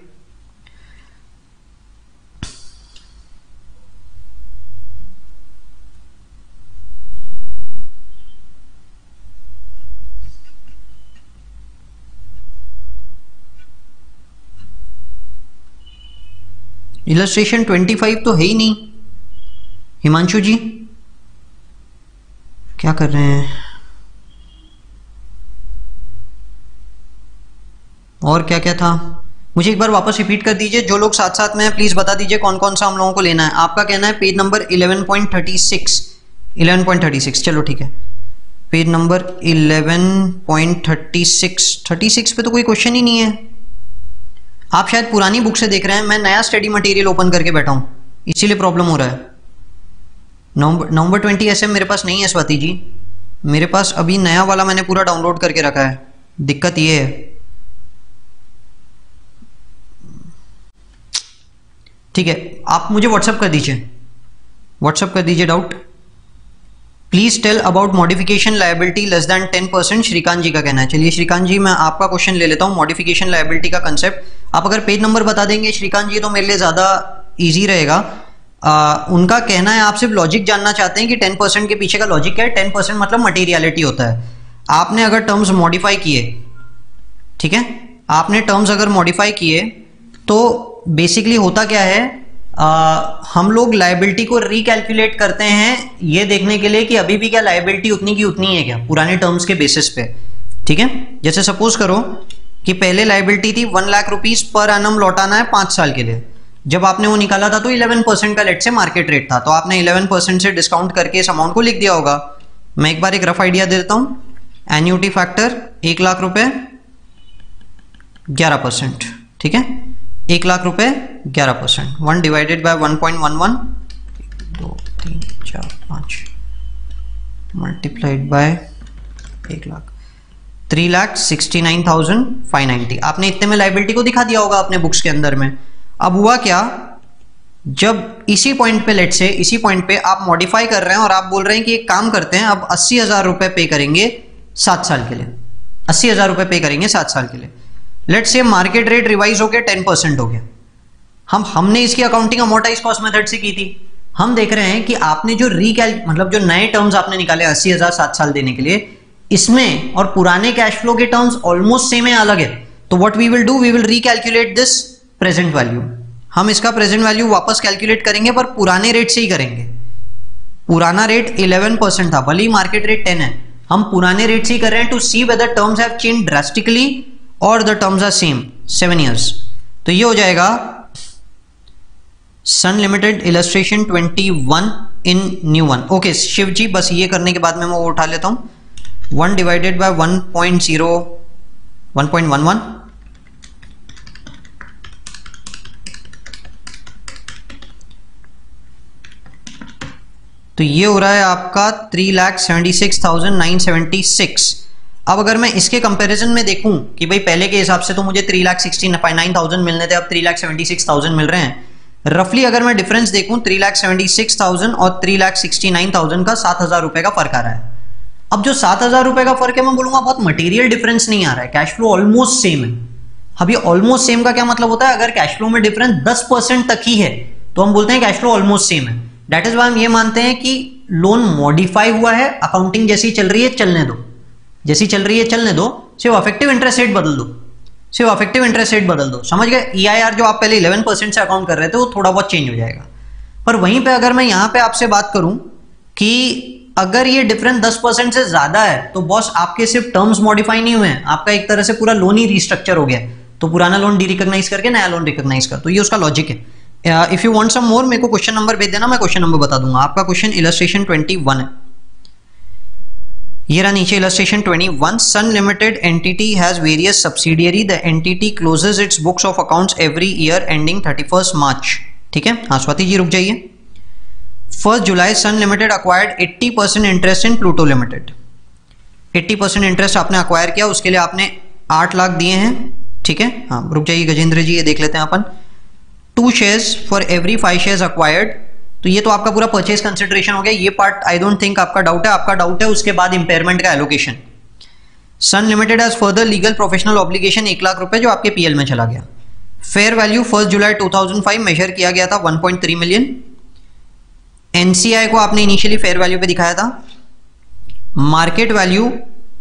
Illustration twenty five तो है ही नहीं। हिमांशु जी क्या कर रहे हैं? और क्या क्या था, मुझे एक बार वापस रिपीट कर दीजिए। जो लोग साथ साथ में हैं प्लीज बता दीजिए कौन कौन सा हम लोगों को लेना है। आपका कहना है page number eleven point thirty six, eleven point thirty six. चलो ठीक है, page number eleven point thirty six. Thirty six पे तो कोई क्वेश्चन ही नहीं है। आप शायद पुरानी बुक से देख रहे हैं, मैं नया स्टडी मटेरियल ओपन करके बैठा हूं, इसीलिए प्रॉब्लम हो रहा है। नवंबर नवंबर ट्वेंटी एसएम मेरे पास नहीं है स्वाति जी, मेरे पास अभी नया वाला मैंने पूरा डाउनलोड करके रखा है। दिक्कत ये है, ठीक है, आप मुझे व्हाट्सएप कर दीजिए, व्हाट्सएप कर दीजिए doubt. Please tell about modification liability less than ten percent, Shrikant ji का कहना है। चलिए श्रीकांत जी मैं आपका क्वेश्चन ले लेता हूं, मॉडिफिकेशन लायबिलिटी का कंसेप्ट। आप अगर पेज नंबर बता देंगे श्रीकांत जी तो मेरे लिए ज्यादा इजी रहेगा। आ, उनका कहना है आप सिर्फ लॉजिक जानना चाहते हैं कि टेन परसेंट के पीछे का लॉजिक क्या है। टेन परसेंट मतलब मटेरियलिटी होता है। आपने अगर टर्म्स मॉडिफाई किए, ठीक है, आपने टर्म्स अगर मॉडिफाई किए तो बेसिकली होता क्या है, आ, हम लोग लायबिलिटी को रिकैलकुलेट करते हैं ये देखने के लिए कि अभी भी क्या लायबिलिटी उतनी की उतनी है क्या, पुराने टर्म्स के बेसिस पे। ठीक है, जैसे सपोज करो कि पहले लायबिलिटी थी one lakh rupees per annum लौटाना है पांच साल के लिए। जब आपने वो निकाला था तो इलेवन परसेंट का लेट से मार्केट रेट था, तो आपने इलेवन परसेंट से डिस्काउंट करके इस अमाउंट को लिख दिया होगा। मैं एक बार एक रफ आइडिया देता हूं। एन्युटी फैक्टर एक लाख रुपए ग्यारह परसेंट, ठीक है, एक लाख रुपए ग्यारह percent, one divided by one point one one, दो तीन चार पाँच मल्टीप्लाइड बाय एक लाख, three lakh sixty nine thousand five ninety. आपने इतने में लाइबिलिटी को दिखा दिया होगा अपने बुक्स के अंदर में। अब हुआ क्या, जब इसी पॉइंट पे लेट से इसी पॉइंट पे आप मॉडिफाई कर रहे हैं और आप बोल रहे हैं कि एक काम करते हैं, अब अस्सी हजार रुपए पे करेंगे सात साल के लिए, अस्सी हजार रुपए पे करेंगे सात साल के लिए। लेट से मार्केट रेट रिवाइज हो गया टेन परसेंट हो गया। हम हमने इसकी अकाउंटिंग अमोर्टाइज कॉस्ट मेथड से की थी। हम देख रहे हैं कि आपने जो रिकैल मतलब जो नए टर्म्स आपने निकाले अस्सी हजार सात साल देने के लिए, इसमें और पुराने कैश फ्लो के टर्म्स ऑलमोस्ट सेम है, अलग है। तो what we will do, we will recalculate this present value. हम इसका प्रेजेंट वैल्यू वापस कैलकुलेट करेंगे पर पुराने रेट से ही करेंगे। पुराना रेट इलेवन परसेंट था, भले ही मार्केट रेट टेन है, हम पुराने रेट से ही कर रहे हैं to see whether terms have change drastically और the terms are same seven years. तो ये हो जाएगा Sun limited illustration twenty one in new one. Okay Shiv ji, बस ये करने के बाद में मैं वो उठा लेता हूं, one divided by one point zero one point one one, तो ये हो रहा है आपका three lakh seventy six thousand nine seventy six. अब अगर मैं इसके कंपैरिजन में देखूं कि भाई पहले के हिसाब से तो मुझे three lakh sixty nine thousand मिलने थे, अब three lakh seventy six thousand मिल रहे हैं। रफली अगर मैं डिफरेंस देखूं three lakh seventy six thousand और three lakh sixty nine thousand का सात हजार रुपए का फर्क आ रहा है। अब जो सात हजार रुपए का फर्क है मैं बोलूंगा बहुत मटेरियल डिफरेंस नहीं आ रहा है, कैश फ्लो ऑलमोस्ट सेम है। अब ये ऑलमोस्ट सेम का क्या मतलब होता है, अगर कैश फ्लो में डिफरेंस दस परसेंट तक ही है तो हम बोलते हैं कैश फ्लो ऑलमोस्ट सेम है। दैट इज वाई हम ये मानते हैं कि लोन मॉडिफाई हुआ है, अकाउंटिंग जैसी चल रही है चलने दो, जैसी चल रही है चलने दो, सिर्फ अफेक्टिव इंटरेस्ट रेट बदल दो, सिर्फ अफेक्टिव इंटरेस्ट रेट बदल दो, समझ गए। ई आई आर जो आप पहले इलेवन परसेंट से अकाउंट कर रहे थे वो थोड़ा बहुत चेंज हो जाएगा। पर वहीं पे अगर मैं यहां पे आपसे बात करूं कि अगर ये डिफरेंस दस परसेंट से ज्यादा है तो बॉस आपके सिर्फ टर्म्स मॉडिफाई नहीं हुए हैं, आपका एक तरह से पूरा लोन ही रिस्ट्रक्चर हो गया, तो पुराना लोन डी रिकॉग्नाइज करके नया लोन रिकॉग्नाइज कर, तो ये उसका लॉजिक है। If you want some more मेरे को क्वेश्चन नंबर भेज देना, मैं क्वेश्चन नंबर बता दूंगा। आपका क्वेश्चन इलस्ट्रेशन ट्वेंटी वन है, ये रहा नीचे illustration twenty one. Sun limited entity has various subsidiary, the entity closes its books of accounts every year ending thirty first March. ठीक है, हाँ स्वाति जी रुक जाइए। First July Sun limited acquired eighty percent interest in Pluto limited. Eighty percent interest आपने अक्वायर किया, उसके लिए आपने आठ लाख दिए हैं। ठीक है, हाँ रुक जाइए गजेंद्र जी, ये देख लेते हैं अपन। Two shares for every five shares acquired, तो ये तो आपका पूरा परचेज कंसिडरेशन हो गया, ये पार्ट आई डोंट थिंक आपका डाउट है, आपका डाउट है उसके बाद इंपेयरमेंट का allocation. Sun limited has further legal professional obligation एक लाख रुपए जो आपके पीएल में चला गया। Fair value first July two thousand five measure किया गया था one point three million. NCI को आपने इनिशियली फेयर वैल्यू पे दिखाया था। Market value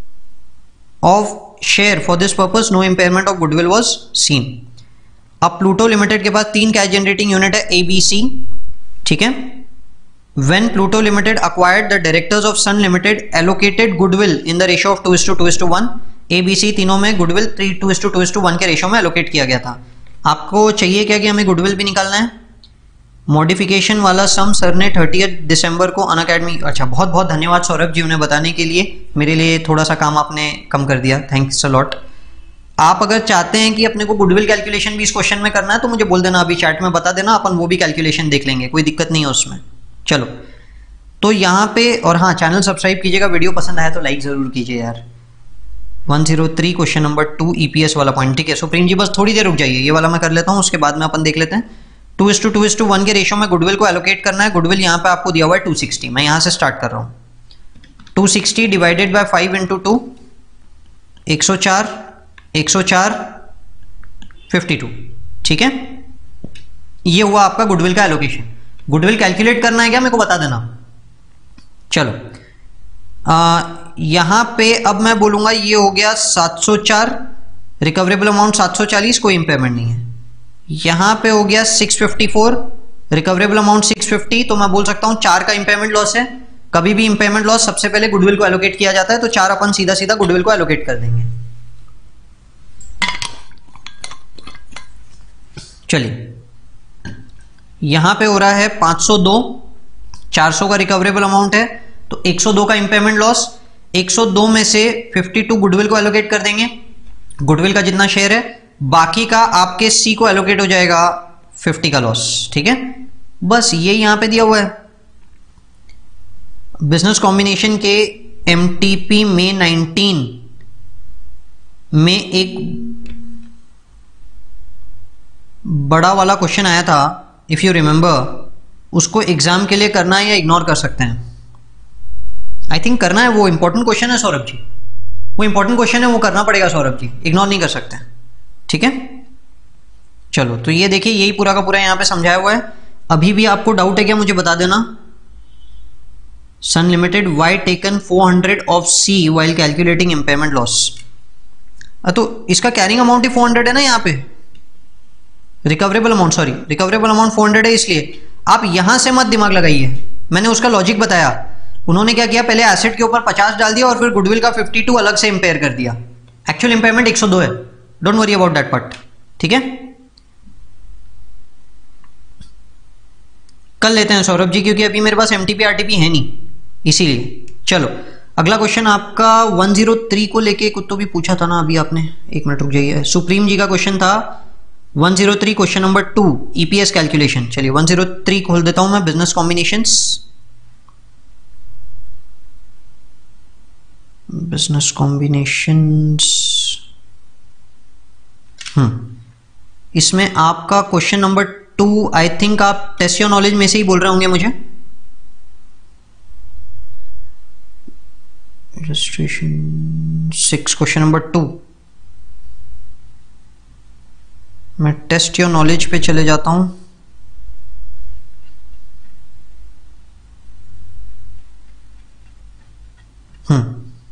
of share for this purpose no impairment of goodwill was seen. अब प्लूटो लिमिटेड के पास तीन कैश जनरेटिंग यूनिट है ए बी सी। ठीक है, when Pluto Limited acquired the directors of Sun Limited allocated goodwill in the ratio of two is to two is to one. A B C तीनों में goodwill three two is to two is to one के रेशियो में एलोकेट किया गया था। आपको चाहिए क्या कि हमें गुडविल भी निकालना है। मॉडिफिकेशन वाला सम सर ने थर्टियथ दिसंबर को अनअकैडमी, अच्छा बहुत बहुत धन्यवाद सौरभ जी उन्हें बताने के लिए, मेरे लिए थोड़ा सा काम आपने कम कर दिया, थैंक्स अ लॉट। आप अगर चाहते हैं कि अपने को गुडविल कैलकुलेशन भी इस क्वेश्चन में करना है तो मुझे बोल देना, अभी चैट में बता देना, अपन वो भी कैलकुलेशन देख लेंगे, कोई दिक्कत नहीं है उसमें। चलो तो यहाँ पे, और हाँ चैनल सब्सक्राइब कीजिएगा, वीडियो पसंद आया तो लाइक जरूर कीजिए यार। One zero three question number two EPS वाला पॉइंट। ठीक है सुप्रीम जी, बस थोड़ी देर रुक जाइए, ये वाला मैं कर लेता हूँ, उसके बाद में अपन देख लेते हैं। Two is to two is to one के रेशियो में गुडविल को एलोकेट करना है। गुडविल यहाँ पे आपको दिया हुआ है टू सिक्सटी, मैं यहाँ से स्टार्ट कर रहा हूँ। Two sixty divided by five into two, एक सौ चार, एक सौ चार, फिफ्टी टू। ठीक है, ये हुआ आपका गुडविल का एलोकेशन। गुडविल कैलकुलेट करना है क्या मेरे को बता देना। चलो आ, यहां पे अब मैं बोलूंगा ये हो गया सात सौ चार, रिकवरेबल अमाउंट सात सौ चालीस, कोई इंपेयरमेंट नहीं है। यहां पे हो गया six fifty four, recoverable amount six fifty, तो मैं बोल सकता हूं चार का इंपेयरमेंट लॉस है। कभी भी इंपेयरमेंट लॉस सबसे पहले गुडविल को एलोकेट किया जाता है, तो चार अपन सीधा सीधा गुडविल को एलोकेट कर देंगे। चलिए यहां पे हो रहा है पाँच सौ दो, चार सौ का रिकवरेबल अमाउंट है, तो एक सौ दो का इंपेयरमेंट लॉस, एक सौ दो में से बावन गुडविल को एलोकेट कर देंगे। गुडविल का जितना शेयर है, बाकी का आपके सी को एलोकेट हो जाएगा पचास का लॉस। ठीक है, बस ये यहां पे दिया हुआ है। बिजनेस कॉम्बिनेशन के एमटीपी में नाइनटीन में एक बड़ा वाला क्वेश्चन आया था, इफ यू रिमेंबर, उसको एग्जाम के लिए करना है या इग्नोर कर सकते हैं। आई थिंक करना है, वो इंपॉर्टेंट क्वेश्चन है सौरभ जी, वो इंपॉर्टेंट क्वेश्चन है, वो करना पड़ेगा सौरभ जी, इग्नोर नहीं कर सकते। ठीक है, चलो तो ये देखिए यही पूरा का पूरा यहां पे समझाया हुआ है। अभी भी आपको डाउट है क्या मुझे बता देना। Sun limited Y taken four hundred of C while calculating impairment loss. तो इसका कैरिंग अमाउंट ही फोर हंड्रेड है ना यहाँ पे, recoverable amount, sorry recoverable amount four hundred है, इसलिए आप यहां से मत दिमाग लगाइए, मैंने उसका लॉजिक बताया। उन्होंने क्या किया, पहले एसेट के ऊपर पचास डाल दिया और फिर गुडविल का फिफ्टी टू अलग से इंपेयर कर दिया। एक्चुअल इंपेयरमेंट एक सौ दो है, don't worry about that part, ठीक है। कल लेते हैं सौरभ जी, क्योंकि अभी मेरे पास एमटीपी आरटीपी है नहीं, इसीलिए। चलो अगला क्वेश्चन आपका वन जीरो थ्री को लेके कुछ तो भी पूछा था ना अभी आपने, एक मिनट रुक जाइए। सुप्रीम जी का क्वेश्चन था one zero three, question number two, EPS calculation. चलिए वन जीरो थ्री खोल देता हूं मैं, बिजनेस कॉम्बिनेशंस, बिजनेस कॉम्बिनेशंस। हम्म इसमें आपका question number two, I think आप टेस्ट योर नॉलेज में से ही बोल रहे होंगे मुझे। Illustration six, question number two, मैं टेस्ट योर नॉलेज पे चले जाता हूं। Hmm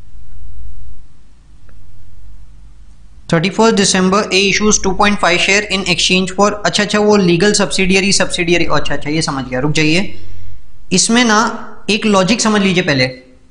thirty first December A issues two point five share in exchange for, अच्छा अच्छा वो लीगल सब्सिडियरी सब्सिडियरी अच्छा अच्छा ये समझ गया, रुक जाइए। इसमें ना एक लॉजिक समझ लीजिए पहले,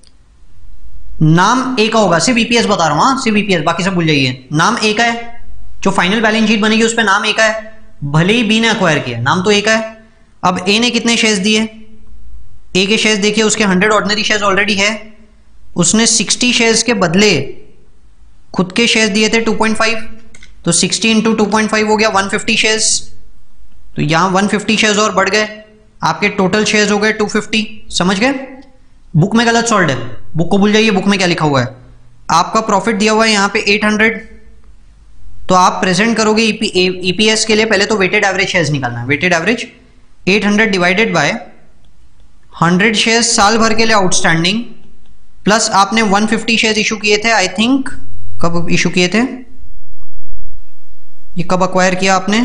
नाम ए का होगा, सिर्फ ईपीएस बता रहा हूं, हाँ सिर्फ ईपीएस, बाकी सब भूल जाइए। नाम ए का है, जो फाइनल बैलेंस शीट बनेगी उस पर नाम ए का है, भले ही बी ने अक्वायर किया, नाम तो ए का है। अब ए ने कितने शेयर्स दिए, ए के शेयर्स देखिए, उसके हंड्रेड ऑर्डिनरी शेयर्स ऑलरेडी है, उसने सिक्सटी शेयर्स के बदले खुद के शेयर्स दिए थे टू पॉइंट फाइव, तो sixty into two point five हो गया वन फिफ्टी शेयर्स, तो यहां वन फिफ्टी शेयर्स और बढ़ गए, आपके टोटल शेयर्स हो गए टू फिफ्टी, समझ गए। बुक में गलत सॉल्व है, बुक को भूल जाइए, बुक में क्या लिखा हुआ है। आपका प्रॉफिट दिया हुआ है यहाँ पे एट हंड्रेड, तो आप प्रेजेंट करोगे ईपीएस के लिए, पहले तो वेटेड एवरेज शेयर्स निकालना है, weighted average eight hundred divided by hundred shares साल भर के लिए आउटस्टैंडिंग, प्लस आपने वन फिफ्टी शेयर्स इशू किए थे, आई थिंक कब इशू किए थे, ये कब अक्वायर किया आपने,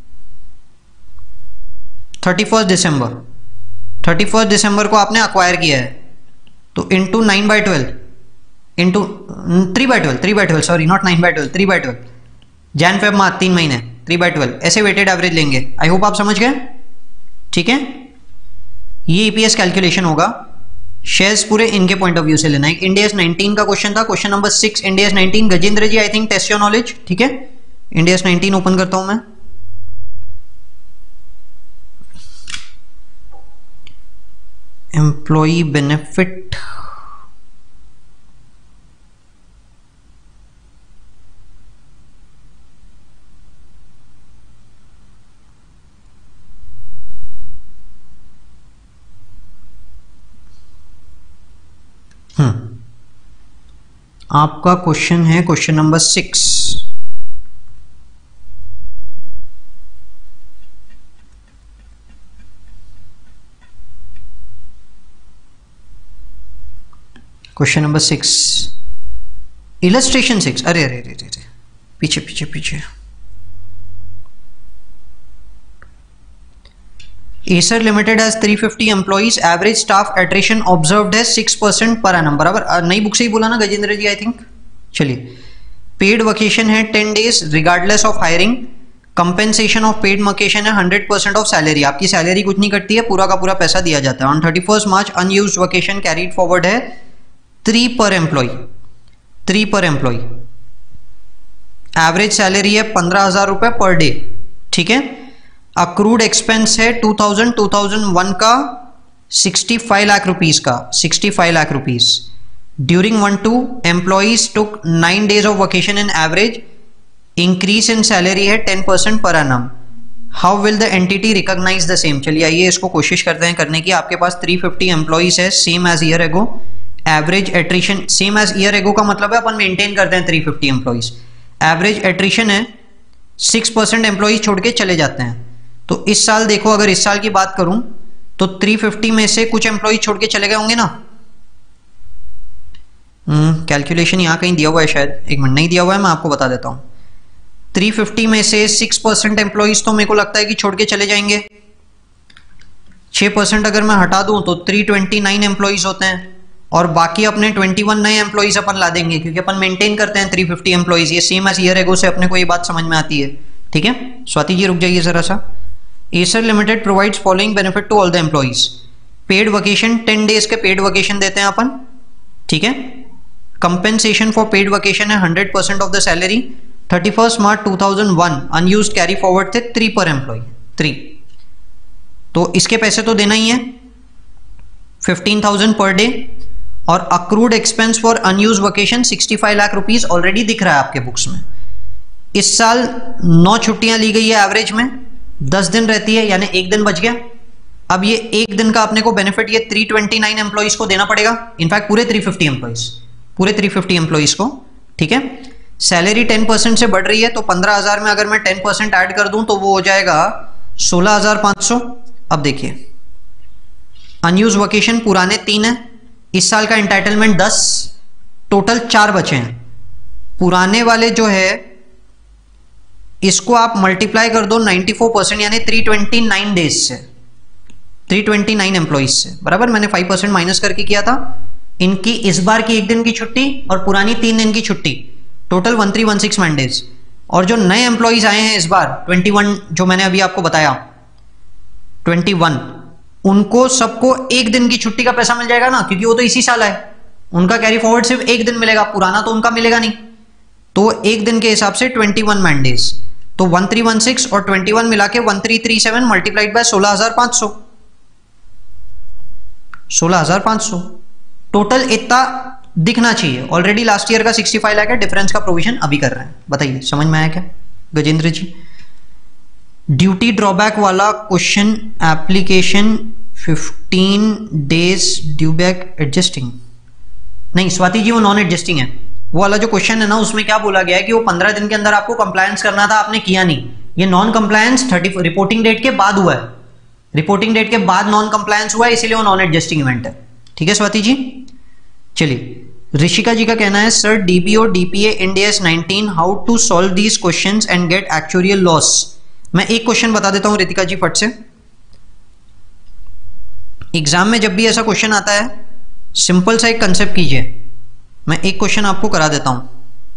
thirty first December, thirty first December को आपने अक्वायर किया है, तो into nine by twelve, into three by twelve, three by twelve sorry not nine by twelve, three by twelve, Jan Feb March तीन महीने, थ्री बाई ट्वेल्व, ऐसे वेटेड एवरेज लेंगे। आई होप आप समझ गए, ठीक है। ये ईपीएस कैलकुलेशन होगा, शेयर्स पूरे इनके पॉइंट ऑफ व्यू से लेना है। इंडियाज नाइनटीन का क्वेश्चन था, question number six, Ind AS nineteen, Gajendra ji I think test your knowledge, ठीक है। इंडियाज नाइनटीन ओपन करता हूं मैं, एम्प्लॉई बेनिफिट, हम्म आपका क्वेश्चन है question number six, question number six, illustration six, अरे अरे अरे अरे पीछे पीछे पीछे, Acer limited has three fifty employees, average staff attrition observed है सिक्स परसेंट पर एनम, बराबर, नई बुक से ही बोला ना गजेंद्र जी आई थिंक। चलिए, पेड वकेशन है ten days regardless of hiring, compensation of paid vacation है हंड्रेड परसेंट ऑफ सैलरी, आपकी सैलरी कुछ नहीं कटती है, पूरा का पूरा पैसा दिया जाता है। On thirty first March unused vacation carried forward है three per employee, three per employee, average salary है पंद्रह हजार रुपए पर डे, ठीक है। अक्रूड एक्सपेंस है two thousand two thousand one का सिक्सटी फाइव लाख रुपीस का, sixty five lakh rupees. During one two employees took nine days of vacation in average, increase in salary है ten percent per annum, how will the entity recognise the same. चलिए आइए इसको कोशिश करते हैं करने की। आपके पास थ्री फिफ्टी एम्प्लॉइज है, same as year ago, average attrition same as year ago का मतलब है अपन मेंटेन करते हैं three fifty employees, average attrition है सिक्स परसेंट एम्प्लॉइज छोड़ के चले जाते हैं। तो इस साल देखो, अगर इस साल की बात करूं तो थ्री फिफ्टी में से कुछ एम्प्लॉइज छोड़ के चले गए होंगे ना, हम्म कैलकुलेशन यहां कहीं दिया हुआ है शायद, एक मिनट नहीं दिया हुआ है, मैं आपको बता देता हूं। थ्री फिफ्टी में से सिक्स परसेंट एम्प्लॉइज तो मेरे को लगता है कि छोड़ के चले जाएंगे, छह परसेंट अगर मैं हटा दूं तो थ्री ट्वेंटी नाइन एम्प्लॉइज होते हैं, और बाकी अपने ट्वेंटी वन नए एम्प्लॉइज अपन ला देंगे, क्योंकि अपन मेंटेन करते हैं थ्री फिफ्टी एम्प्लॉइज, ये सेम एज ईयर एगो से अपने को ये बात समझ में आती है। ठीक है, स्वाति जी रुक जाइए जरा सा। Acer limited provides following benefit to all the employees. Paid vacation, ten days के पेड वकेशन देते हैं अपन, ठीक है। कंपेंसेशन फॉर पेड वकेशन है hundred percent of the salary. Thirty first March two thousand one unused carry forward थे थ्री पर एम्प्लॉय, थ्री, तो इसके पैसे तो देना ही है फिफ्टीन थाउजेंड पर डे। और accrued expense for unused vacation sixty five lakh rupees already दिख रहा है आपके बुक्स में। इस साल नौ छुट्टियां ली गई है एवरेज में, दस दिन रहती है, यानी एक दिन बच गया। अब ये एक दिन का अपने को बेनिफिट ये थ्री ट्वेंटी नाइन एम्प्लॉइज को देना पड़ेगा, इनफैक्ट पूरे थ्री फिफ्टी एम्प्लॉइज, पूरे थ्री फिफ्टी एम्प्लॉइज को, ठीक है। सैलरी टेन परसेंट से बढ़ रही है, तो पंद्रह हजार में अगर मैं टेन परसेंट ऐड कर दूं तो वो हो जाएगा सोलह हजार पांच सौ। अब देखिए अनयूज वकेशन पुराने तीन है, इस साल का एंटाइटलमेंट दस, टोटल चार बचे हैं। पुराने वाले जो है इसको आप मल्टीप्लाई कर दो नाइन्टी फोर परसेंट यानी थ्री ट्वेंटी नाइन डेज से, थ्री ट्वेंटी नाइन एम्प्लॉइज से, बराबर। मैंने फाइव परसेंट माइनस करके किया था। इनकी इस बार की एक दिन की छुट्टी और पुरानी तीन दिन की छुट्टी, total one three one six man days. और जो नए एम्प्लॉइज आए हैं इस बार ट्वेंटी वन, जो मैंने अभी आपको बताया ट्वेंटी वन, उनको सबको एक दिन की छुट्टी का पैसा मिल जाएगा ना, क्योंकि वो तो इसी साल है, उनका कैरी फॉरवर्ड सिर्फ एक दिन मिलेगा, पुराना तो उनका मिलेगा नहीं। तो एक दिन के हिसाब से ट्वेंटी वन मैंडेज, तो वन थ्री वन सिक्स और ट्वेंटी वन मिला के one three three seven multiplied by सोलह हजार पांच सौ, सोलह हजार पांच सौ टोटल इतना दिखना चाहिए। ऑलरेडी लास्ट ईयर का सिक्सटी फाइव लाख है, डिफरेंस का प्रोविजन अभी कर रहे हैं। बताइए समझ में आया क्या गजेंद्र जी? ड्यूटी ड्रॉबैक वाला question, application fifteen days due back adjusting, नहीं स्वाति जी वो नॉन एडजस्टिंग है। वो वाला जो क्वेश्चन है ना, उसमें क्या बोला गया है कि वो पंद्रह दिन के अंदर आपको कंप्लायंस करना था, आपने किया नहीं। ये non compliance thirty reporting date के बाद हुआ है, रिपोर्टिंग डेट के बाद नॉन कंप्लायंस हुआ है, इसीलिए वो नॉन एडजस्टिंग इवेंट है। ठीक है स्वाति जी? चलिए ऋषिका जी का कहना है sir DBO DPA Ind AS nineteen, how to solve these questions and get actuarial loss. मैं एक क्वेश्चन बता देता हूं रितिका जी फट से। एग्जाम में जब भी ऐसा क्वेश्चन आता है सिंपल सा एक कंसेप्ट कीजिए। मैं एक क्वेश्चन आपको करा देता हूं।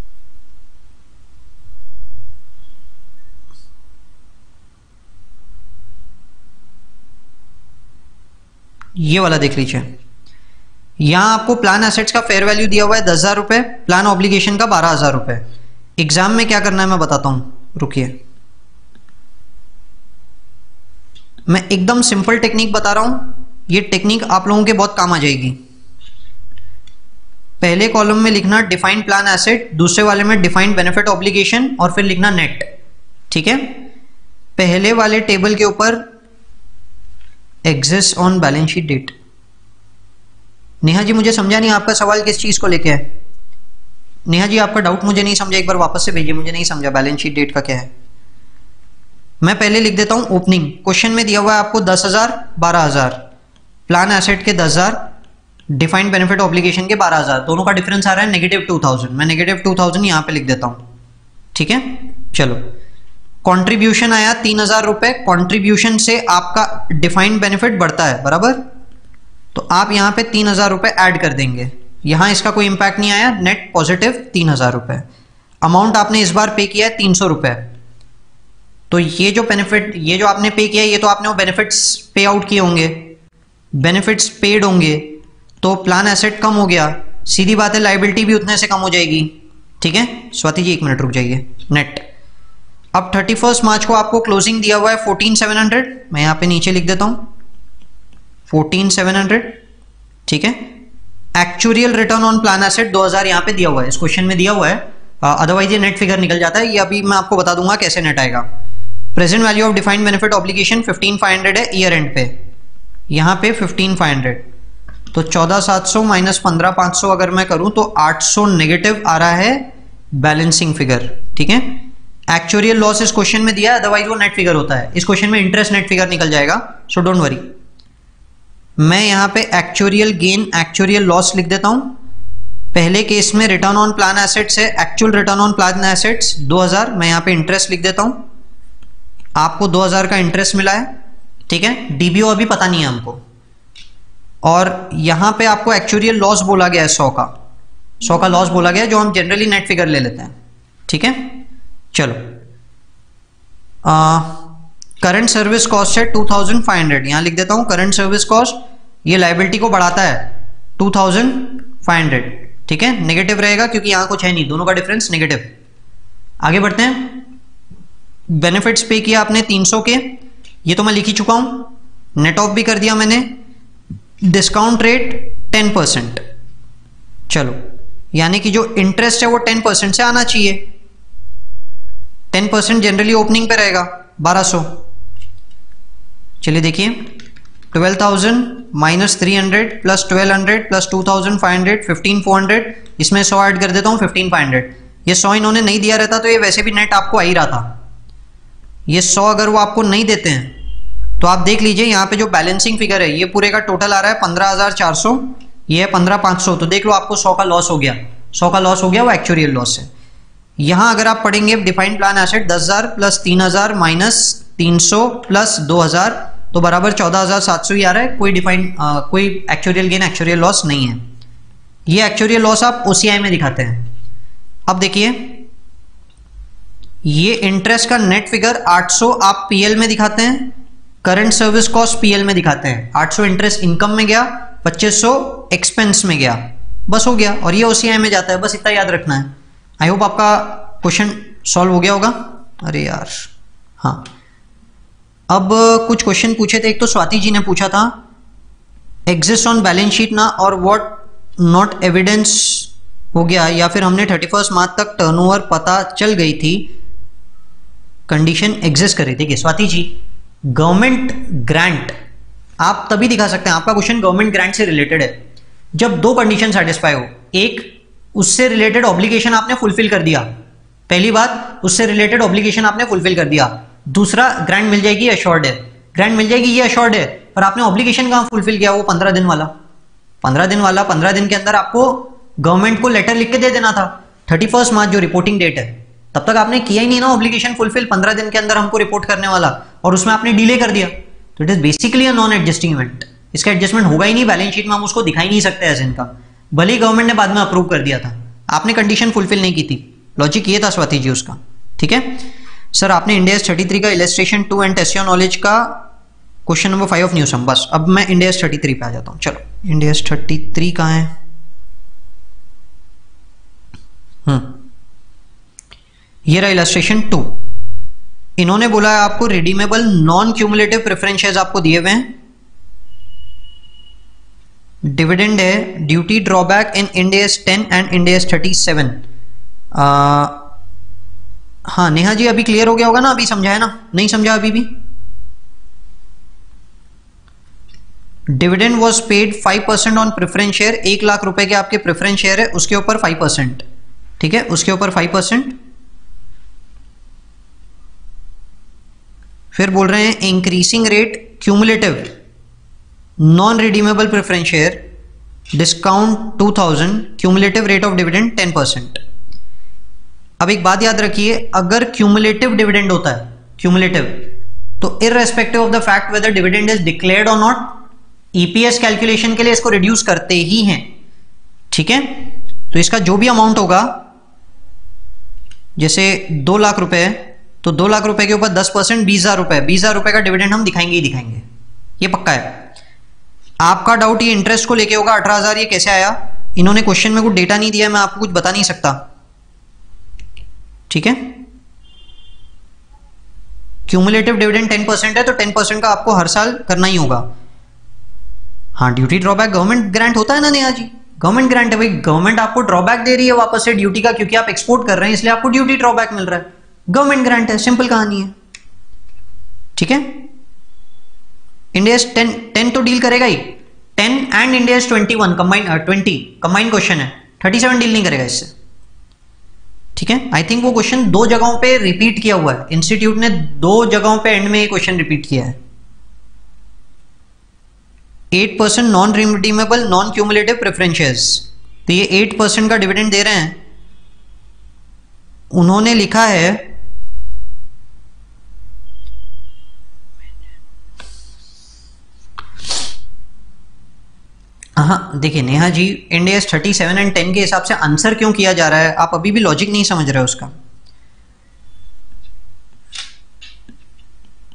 ये वाला देख लीजिए, यहां आपको प्लान एसेट्स का फेयर वैल्यू दिया हुआ है दस हजार रुपए, प्लान ऑब्लिगेशन का बारह हजार रुपए। एग्जाम में क्या करना है मैं बताता हूं, रुकिए। मैं एकदम सिंपल टेक्निक बता रहा हूं, ये टेक्निक आप लोगों के बहुत काम आ जाएगी। पहले कॉलम में लिखना डिफाइंड प्लान एसेट, दूसरे वाले में डिफाइंड बेनिफिट ऑब्लिगेशन और फिर लिखना नेट। ठीक है, पहले वाले टेबल के ऊपर exist on balance sheet date. Neha ji मुझे समझा नहीं, आपका सवाल किस चीज को लेके है? नेहा जी आपका डाउट मुझे नहीं समझा, एक बार वापस से भेजिए, मुझे नहीं समझा बैलेंस शीट डेट का क्या है। मैं पहले लिख देता हूं ओपनिंग, क्वेश्चन में दिया हुआ है आपको दस हजार बारह हजार, प्लान एसेट के दस हजार, डिफाइंड बेनिफिट ऑब्लिगेशन के बारह हजार, दोनों का डिफरेंस आ रहा है नेगेटिव टू थाउजेंड। मैं नेगेटिव टू थाउजेंड यहां पे लिख देता हूं। ठीक है, चलो कंट्रीब्यूशन आया तीन हजार रुपए, कंट्रीब्यूशन से आपका डिफाइंड बेनिफिट बढ़ता है, बराबर। तो आप यहां पे तीन हजार रुपए ऐड कर देंगे, यहां इसका कोई इंपैक्ट नहीं आया, नेट पॉजिटिव तीन हजार रुपए। अमाउंट आपने इस बार पे किया है तीन सौ रुपए, तो ये जो बेनिफिट, ये जो आपने पे किया है, ये तो आपने वो बेनिफिट्स पे आउट किए होंगे, बेनिफिट्स पेड होंगे, तो प्लान एसेट कम हो गया, सीधी बात है लायबिलिटी भी उतने से कम हो जाएगी। ठीक है स्वाति जी एक मिनट रुक जाइए। नेट अब थर्टी फर्स्ट मार्च को आपको क्लोजिंग दिया हुआ है फोर्टीन सेवन हंड्रेड, मैं यहां पे नीचे लिख देता हूं फोर्टीन सेवन हंड्रेड। ठीक है, actuarial return on plan asset दो हजार यहां पे दिया हुआ है, इस क्वेश्चन में दिया हुआ है, अदरवाइज ये नेट फिगर निकल जाता है। ये अभी मैं आपको बता दूंगा कैसे नेट आएगा। Present value of defined benefit obligation fifteen five hundred है ईयर एंड पे, यहां पे फिफ्टीन फाइव हंड्रेड, तो चौदह सात सौ माइनस पंद्रह पांच सौ अगर मैं करूं तो आठ सौ नेगेटिव आ रहा है बैलेंसिंग फिगर। ठीक है, एक्चुअरियल लॉस इस क्वेश्चन में दिया है, अदरवाइज वो नेट फिगर होता है। इस क्वेश्चन में इंटरेस्ट नेट फिगर निकल जाएगा, सो डोंट वरी। मैं यहां पे एक्चुअरियल गेन एक्चुअरियल लॉस लिख देता हूं। पहले केस में रिटर्न ऑन प्लान एसेट्स है, actual return on plan assets दो हजार, मैं यहां पे इंटरेस्ट लिख देता हूं। आपको दो हजार का इंटरेस्ट मिला है, ठीक है, डीबीओ अभी पता नहीं है हमको। और यहां पे आपको एक्चुअरियल लॉस बोला गया है सौ का, सौ का लॉस बोला गया है, जो हम जनरली नेट फिगर ले लेते हैं। ठीक है, चलो करंट सर्विस कॉस्ट है टू थाउजेंड फाइव हंड्रेड, यहां लिख देता हूं करंट सर्विस कॉस्ट, ये लायबिलिटी को बढ़ाता है टू थाउजेंड फाइव हंड्रेड, ठीक है, नेगेटिव रहेगा क्योंकि यहां कुछ है नहीं, दोनों का डिफरेंस नेगेटिव। आगे बढ़ते हैं, बेनिफिट्स पे किया आपने तीन सौ के, ये तो मैं लिख ही चुका हूं, नेट ऑफ भी कर दिया मैंने, डिस्काउंट रेट टेन परसेंट, चलो यानी कि जो इंटरेस्ट है वो टेन परसेंट से आना चाहिए, टेन परसेंट जनरली ओपनिंग पे रहेगा बारह सौ, चलिए देखिए twelve thousand minus three hundred plus twelve hundred plus two thousand five hundred fifteen four hundred, इसमें सौ ऐड कर देता हूं फिफ्टीन फाइव हंड्रेड, ये सौ इन्होंने नहीं दिया रहता तो ये वैसे भी नेट आपको आ ही रहा था, ये सौ अगर वो आपको नहीं देते हैं तो आप देख लीजिए यहाँ पे जो बैलेंसिंग फिगर है ये पूरे का टोटल आ रहा है पंद्रह हजार चार सौ, ये है पंद्रह पाँच सौ, तो देख लो आपको सौ का लॉस हो गया, सौ का लॉस हो गया, वो एक्चुअल लॉस है। यहाँ अगर आप पढ़ेंगे डिफाइंड प्लान एसेट दस हजार प्लस तीन हजार माइनस तीन सौ प्लस दो हजार तो बराबर चौदह हजार सात सौ ही आ रहा है, कोई डिफाइंड कोई एक्चुअल गेन एक्चुअल लॉस नहीं है, ये एक्चुअल लॉस आप ओसीआई में दिखाते हैं। अब देखिए ये इंटरेस्ट का नेट फिगर आठ सौ आप पीएल में दिखाते हैं, करंट सर्विस कॉस्ट पीएल में दिखाते हैं, आठ सौ इंटरेस्ट इनकम में गया, पच्चीस सौ एक्सपेंस में गया, बस हो गया, और ये ओसीआई में जाता है, बस इतना याद रखना है। आई होप आपका क्वेश्चन सॉल्व हो गया होगा। अरे यार हाँ, अब कुछ क्वेश्चन पूछे थे, एक तो स्वाति जी ने पूछा था एग्जिस्ट ऑन बैलेंस शीट ना, और व्हाट नॉट एविडेंस हो गया, या फिर हमने थर्टी फर्स्ट मार्च तक टर्नओवर पता चल गई थी, कंडीशन एग्जिस्ट कर रही थी कि स्वाति जी गवर्नमेंट ग्रांट आप तभी दिखा सकते हैं, आपका क्वेश्चन गवर्नमेंट ग्रांट से रिलेटेड है जब दो कंडीशन सेटिस्फाई हो, एक उससे रिलेटेड ऑब्लिगेशन आपने फुलफिल कर दिया, पहली बात उससे रिलेटेड ऑब्लिगेशन आपने फुलफिल कर दिया, दूसरा ग्रांट मिल जाएगी अश्योर्ड है, ग्रांट मिल जाएगी ये अश्योर्ड है, पर आपने ऑब्लिगेशन कहां फुलफिल किया, वो पंद्रह दिन वाला, पंद्रह दिन वाला पंद्रह दिन के अंदर आपको गवर्नमेंट को लेटर लिख के दे देना था, थर्टी फर्स्ट मार्च जो रिपोर्टिंग डेट है, तब तक आपने किया ही नहीं ना ऑब्लिगेशन फुलफिल, पंद्रह दिन के अंदर हमको रिपोर्ट करने वाला, और उसमें आपने डिले कर दिया, तो it is basically a non adjusting event, इसका एडजस्टमेंट होगा ही नहीं, बैलेंस शीट में हम उसको दिखा ही नहीं सकते एज इनकम, भले ही गवर्नमेंट ने बाद में अप्रूव कर दिया था, आपने कंडीशन फुलफिल नहीं की थी, लॉजिक ये था स्वाति जी उसका, ठीक है। सर आपने इंडियाज थर्टी थ्री का illustration two and test your knowledge का question number five of new sum, बस अब मैं इंडियाज थर्टी थ्री पे आ जाता हूं, चलो इंडियाज थर्टी थ्री कहां है, हम्म ये रहा इलस्ट्रेशन टू, इन्होंने बोला है आपको redeemable non cumulative preference shares आपको दिए हुए हैं, डिविडेंड है, duty drawback in Ind AS ten and Ind AS thirty seven, हाँ नेहा जी अभी क्लियर हो गया होगा ना, अभी समझा है ना, नहीं समझा अभी भी, dividend was paid five percent on preference share, एक लाख रुपए के आपके प्रेफरेंस शेयर है उसके ऊपर फाइव परसेंट, ठीक है, उसके ऊपर फाइव परसेंट, फिर बोल रहे हैं increasing rate cumulative non redeemable preference share discount two thousand, cumulative rate of dividend ten percent. अब एक बात याद रखिए, अगर क्यूमुलेटिव डिविडेंड होता है क्यूमुलेटिव, तो irrespective of the fact whether dividend is declared और नॉट, ईपीएस कैलकुलेशन के लिए इसको रिड्यूस करते ही हैं, ठीक है, तो इसका जो भी अमाउंट होगा, जैसे दो लाख रुपए तो दो लाख रुपए के ऊपर दस परसेंट बीस हजार रुपए, बीस हजार रुपए का डिविडेंड हम दिखाएंगे ही दिखाएंगे, ये पक्का है। आपका डाउट ये इंटरेस्ट को लेके होगा, अठारह हजार ये कैसे आया, इन्होंने क्वेश्चन में कुछ डेटा नहीं दिया, मैं आपको कुछ बता नहीं सकता, ठीक है, क्यूमुलेटिव डिविडेंड टेन परसेंट है तो टेन परसेंट का आपको हर साल करना ही होगा। हाँ ड्यूटी ड्रॉबैक गवर्नमेंट ग्रांट होता है ना नेहा जी, गवर्नमेंट ग्रांट है भाई, गवर्नमेंट आपको ड्रॉबैक दे रही है वापस से ड्यूटी का, क्योंकि आप एक्सपोर्ट कर रहे हैं इसलिए आपको ड्यूटी ड्रॉबैक मिल रहा है, गवर्नमेंट ग्रांट है, सिंपल कहानी है, ठीक है। इंडियाज टेन टेन तो डील करेगा ही, ten and Ind AS twenty one combine twenty combine question है, थर्टी सेवन डील नहीं करेगा इससे, ठीक है। आई थिंक वो क्वेश्चन दो जगहों पे रिपीट किया हुआ है, इंस्टीट्यूट ने दो जगहों पे एंड में ये क्वेश्चन रिपीट किया है। Eight percent non redeemable non cumulative preference shares, तो ये एट परसेंट का डिविडेंड दे रहे हैं, उन्होंने लिखा है हाँ देखिए Neha ji, Ind AS thirty seven and ten के हिसाब से आंसर क्यों किया जा रहा है, आप अभी भी लॉजिक नहीं समझ रहे हो उसका।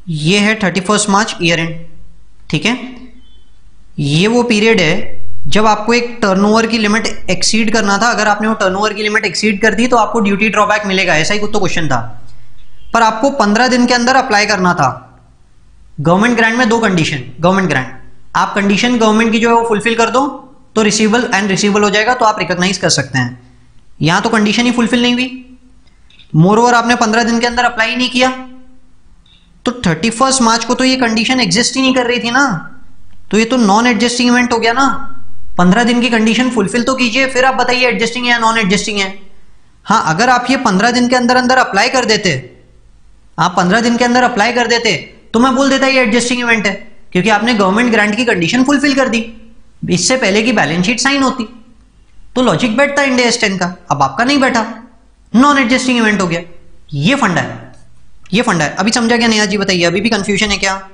ये है thirty first March year end, ठीक है। ये वो पीरियड है जब आपको एक टर्नओवर की लिमिट एक्सीड करना था। अगर आपने वो टर्नओवर की लिमिट एक्सीड कर दी तो आपको ड्यूटी ड्रॉबैक मिलेगा, ऐसा ही कुछ तो क्वेश्चन था। पर आपको पंद्रह दिन के अंदर अप्लाई करना था। गवर्नमेंट ग्रांट में दो कंडीशन, गवर्नमेंट ग्रांट आप कंडीशन गवर्नमेंट की जो है वो फुलफिल कर दो तो रिसीवेबल एंड रिसीवेबल हो जाएगा, तो आप रिकॉग्नाइज कर सकते हैं। यहां तो कंडीशन ही फुलफिल नहीं हुई, मोर ओवर आपने पंद्रह दिन के अंदर अप्लाई नहीं किया, तो थर्टी फर्स्ट मार्च को तो ये कंडीशन एग्जिस्ट ही नहीं कर रही थी ना, तो ये तो नॉन एडजस्टिंग इवेंट हो गया ना। पंद्रह दिन की कंडीशन फुलफिल तो कीजिए, फिर आप बताइए एडजस्टिंग है या नॉन एडजस्टिंग है। हाँ, अगर आप ये पंद्रह दिन के अंदर अंदर अप्लाई कर देते, आप पंद्रह दिन के अंदर अप्लाई कर देते तो मैं बोल देता ये एडजस्टिंग इवेंट है, क्योंकि आपने गवर्नमेंट ग्रांट की कंडीशन फुलफिल कर दी, इससे पहले की बैलेंस शीट साइन होती, तो लॉजिक बैठता इंड एस टेन का। अब आपका नहीं बैठा, नॉन एडजस्टिंग इवेंट हो गया। ये फंडा है, ये फंडा है। अभी समझा क्या नेहा जी? बताइए, अभी भी कंफ्यूजन है क्या?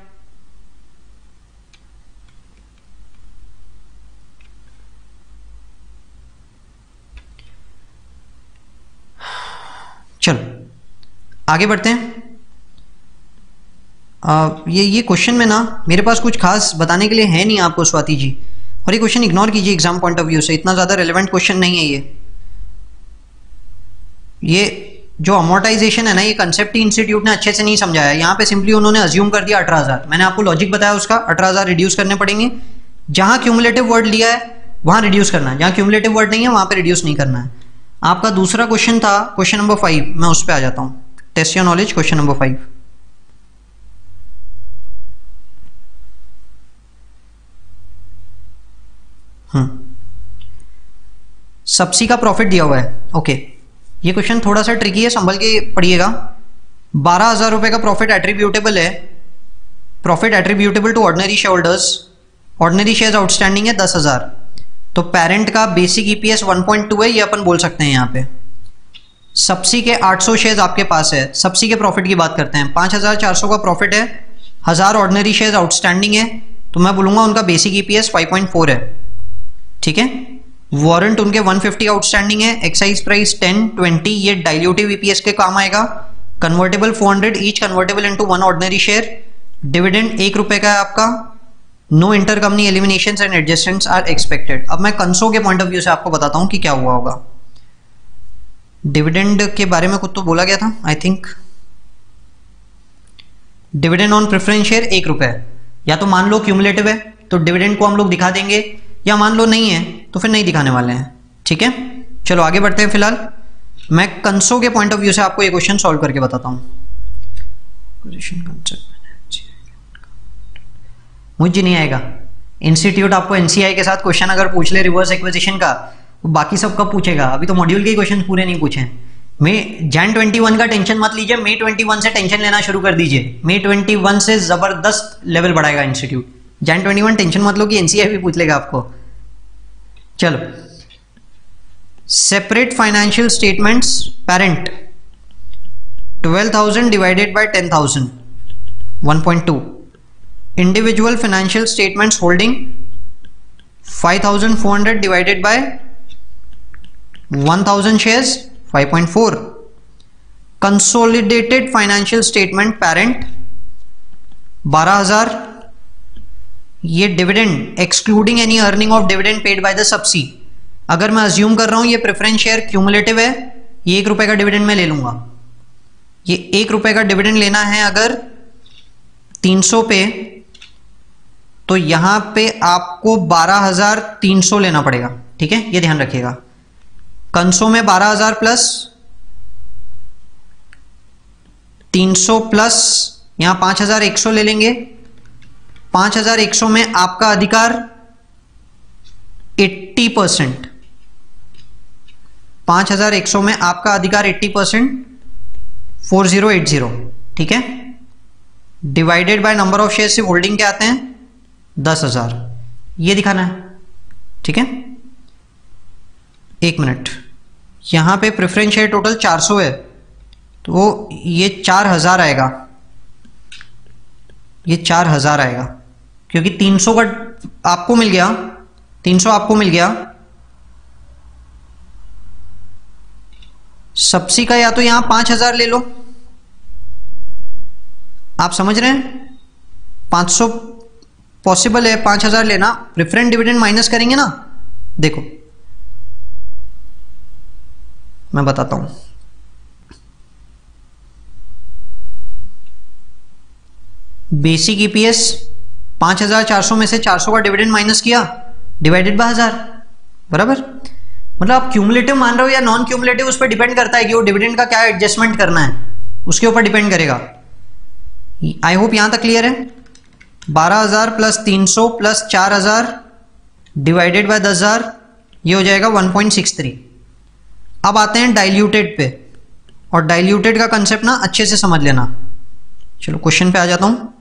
चलो आगे बढ़ते हैं। आ, ये ये क्वेश्चन में ना मेरे पास कुछ खास बताने के लिए है नहीं आपको स्वाति जी, और ये क्वेश्चन इग्नोर कीजिए एग्जाम पॉइंट ऑफ व्यू से, इतना ज्यादा रेलेवेंट क्वेश्चन नहीं है ये। ये जो अमोर्टाइजेशन है ना, ये कंसेप्ट ही इंस्टीट्यूट ने अच्छे से नहीं समझाया। यहाँ पे सिंपली उन्होंने अज्यूम कर दिया अठारह हजार। मैंने आपको लॉजिक बताया उसका, अठारह हजार रिड्यूस करने पड़ेंगे। जहां क्यूमुलेटिव वर्ड लिया है वहां रिड्यूस करना है, जहां क्यूमुलेटिव वर्ड नहीं है वहां पे रिड्यूस नहीं करना है। आपका दूसरा क्वेश्चन था क्वेश्चन नंबर फाइव, मैं उस पर आ जाता हूं। Test your knowledge, question number five. हम्म सब्सी का प्रॉफिट दिया हुआ है, ओके। ये क्वेश्चन थोड़ा सा ट्रिकी है, संभल के पढ़िएगा। बारह हजार रुपए का प्रॉफिट एट्रीब्यूटेबल है, profit attributable to ordinary share holders, ordinary shares outstanding है दस हजार। तो पेरेंट का basic EPS one point two है, ये अपन बोल सकते हैं यहाँ पे। सब्सी के आठ सौ शेयर्स आपके पास है, सब्सी के प्रॉफिट की बात करते हैं। पांच हजार चार सौ का प्रॉफिट है, हजार ऑर्डिनरी शेयर्स आउटस्टैंडिंग है, तो मैं बोलूंगा उनका basic EPS five point four है, ठीक है। वारंट उनके वन फिफ्टी आउटस्टैंडिंग है, एक्साइज प्राइस टेन ट्वेंटी, ये डाइल्यूटिव ईपीएस के काम आएगा। Convertible four hundred, each convertible into one ordinary share. Dividend एक रुपए का है आपका। No inter company eliminations and adjustments are expected. अब मैं कंसो के पॉइंट ऑफ व्यू से आपको बताता हूं कि क्या हुआ होगा। डिविडेंड के बारे में कुछ तो बोला गया था, I think. Dividend on preference share एक रुपए, या तो मान लो क्यूमुलेटिव है तो डिविडेंड को हम लोग दिखा देंगे, या मान लो नहीं है तो फिर नहीं दिखाने वाले हैं, ठीक है। चलो आगे बढ़ते हैं। फिलहाल मैं कंसो के पॉइंट ऑफ व्यू से आपको ये क्वेश्चन सॉल्व करके बताता हूं। मुझे नहीं आएगा, इंस्टीट्यूट आपको एनसीआई के साथ क्वेश्चन अगर पूछ ले रिवर्स एक्विजिशन का, बाकी सब कब पूछेगा? अभी तो मॉड्यूल के क्वेश्चन पूरे नहीं पूछे। मे जैन ट्वेंटी वन का टेंशन मत लीजिए, मे ट्वेंटी वन से टेंशन लेना शुरू कर दीजिए। मे ट्वेंटी वन से जबरदस्त लेवल बढ़ाएगा institute. June twenty one tension मत लो कि एनसीआई भी पूछ लेगा आपको। चलो, separate financial statements parent twelve thousand divided by ten thousand one point two. Individual financial statements holding five thousand four hundred divided by one thousand shares five point four. Consolidated financial statement parent बारह हजार। ये dividend excluding any earning of dividend paid by the सब्सी। अगर मैं अज्यूम कर रहा हूं ये प्रेफरेंस शेयर क्यूमुलेटिव है, ये एक रुपए का डिविडेंड मैं ले लूंगा। ये एक रुपए का डिविडेंड लेना है अगर तीन सौ पे, तो यहां पे आपको बारह हजार तीन सौ लेना पड़ेगा, ठीक है, ये ध्यान रखिएगा। कंसो में बारह हजार प्लस तीन सौ प्लस यहां पांच हजार एक सौ ले लेंगे। पांच हजार एक सौ में आपका अधिकार अस्सी परसेंट, पांच हजार एक सौ में आपका अधिकार अस्सी percent, four zero eight zero, ठीक है। Divided by number of share से होल्डिंग क्या आते हैं? दस हजार, ये दिखाना है, ठीक है। एक मिनट, यहां पे प्रेफरेंस शेयर टोटल चार सौ है, तो ये चार हजार आएगा, ये चार हजार आएगा, क्योंकि तीन सौ का आपको मिल गया, तीन सौ आपको मिल गया। सब्सी का या तो यहां पांच हजार ले लो, आप समझ रहे हैं? पाँच सौ पॉसिबल है, पाँच हजार लेना, प्रेफरेंस डिविडेंड माइनस करेंगे ना, देखो मैं बताता हूं। बेसिक ईपीएस पांच हजार चार सौ में से चार सौ का डिविडेंड माइनस किया, डिवाइडेड बाय हजार, बराबर। मतलब आप क्यूमुलेटिव मान रहे हो या नॉन क्यूमुलेटिव, उस पर डिपेंड करता है कि वो डिविडेंड का क्या एडजस्टमेंट करना है, उसके ऊपर डिपेंड करेगा। आई होप यहां तक क्लियर है। बारह हजार प्लस तीन सौ प्लस चार हजार डिवाइडेड बाय दस हजार, ये हो जाएगा वन पॉइंट सिक्स थ्री। अब आते हैं डाइल्यूटेड पे, और डाइल्यूटेड का कंसेप्ट ना अच्छे से समझ लेना। चलो क्वेश्चन पे आ जाता हूं।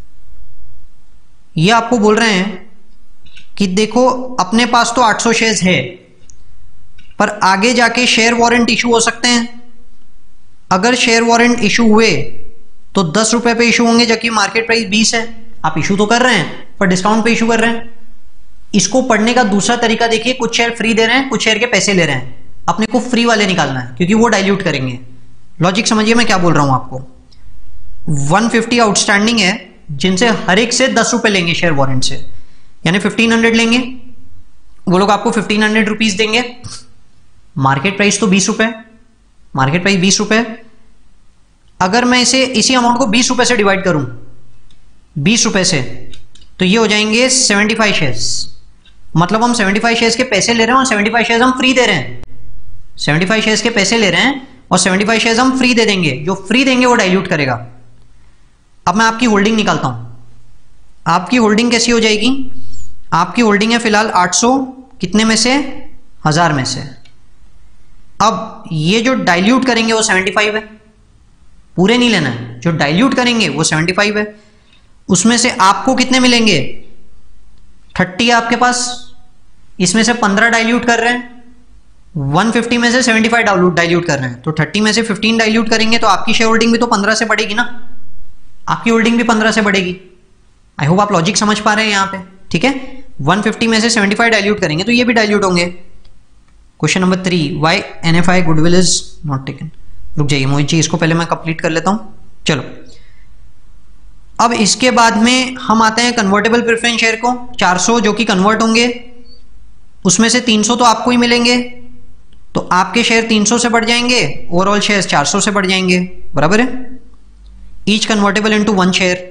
ये आपको बोल रहे हैं कि देखो अपने पास तो आठ सौ शेयर्स है, पर आगे जाके शेयर वारंट इशू हो सकते हैं। अगर शेयर वारंट इशू हुए तो दस रुपए पे इशू होंगे, जबकि मार्केट प्राइस बीस है। आप इशू तो कर रहे हैं पर डिस्काउंट पे इशू कर रहे हैं। इसको पढ़ने का दूसरा तरीका देखिए, कुछ शेयर फ्री दे रहे हैं, कुछ शेयर के पैसे ले रहे हैं, अपने को फ्री वाले निकालना है क्योंकि वो डाइल्यूट करेंगे। लॉजिक समझिए मैं क्या बोल रहा हूं आपको। एक सौ पचास आउटस्टैंडिंग है, जिनसे हर एक से दस रुपए लेंगे शेयर वारंट से, यानी पंद्रह सौ लेंगे। वो लोग आपको पंद्रह सौ रुपीस देंगे। मार्केट प्राइस तो बीस रुपए, मार्केट प्राइस बीस रुपए। अगर मैं इसे इसी अमाउंट को बीस रुपए से डिवाइड करूं, बीस रुपए से, तो ये हो जाएंगे पचहत्तर शेयर्स। मतलब हम पचहत्तर शेयर्स के पैसे ले रहे हैं और पचहत्तर शेयर्स हम फ्री दे रहे हैं। पचहत्तर शेयर्स के पैसे ले रहे हैं और पचहत्तर शेयर्स हम फ्री दे देंगे। जो फ्री देंगे वो डाइल्यूट करेगा। अब मैं आपकी होल्डिंग निकालता हूं। आपकी होल्डिंग कैसी हो जाएगी? आपकी होल्डिंग है फिलहाल आठ सौ, कितने में से? हजार में से। अब ये जो डाइल्यूट करेंगे वो पचहत्तर है, पूरे नहीं लेना है। जो डाइल्यूट करेंगे वो पचहत्तर है। उसमें से आपको कितने मिलेंगे? तीस है आपके पास, इसमें से पंद्रह डाइल्यूट कर रहे हैं, एक सौ पचास में से पचहत्तर डाइल्यूट कर रहे हैं, तो तीस में से पंद्रह डाइल्यूट करेंगे तो आपकी शेयर होल्डिंग भी तो पंद्रह से बढ़ेगी ना, आपकी होल्डिंग भी पंद्रह से बढ़ेगी। आई होप आप लॉजिक समझ पा रहे हैं यहां पे, ठीक है। एक सौ पचास में से पचहत्तर डाइल्यूट करेंगे तो ये भी डाइल्यूट होंगे। Question number three, why NFI goodwill is not taken. रुक जाइए मोहित जी, इसको पहले मैं कंप्लीट कर लेता हूं। चलो, अब इसके बाद में हम आते हैं कन्वर्टेबल प्रेफरेंस शेयर को। चार सौ जो कि कन्वर्ट होंगे, उसमें से तीन सौ तो आपको ही मिलेंगे, तो आपके शेयर तीन सौ से बढ़ जाएंगे, ओवरऑल शेयर चार सौ से बढ़ जाएंगे, बराबर है। Each convertible into one share.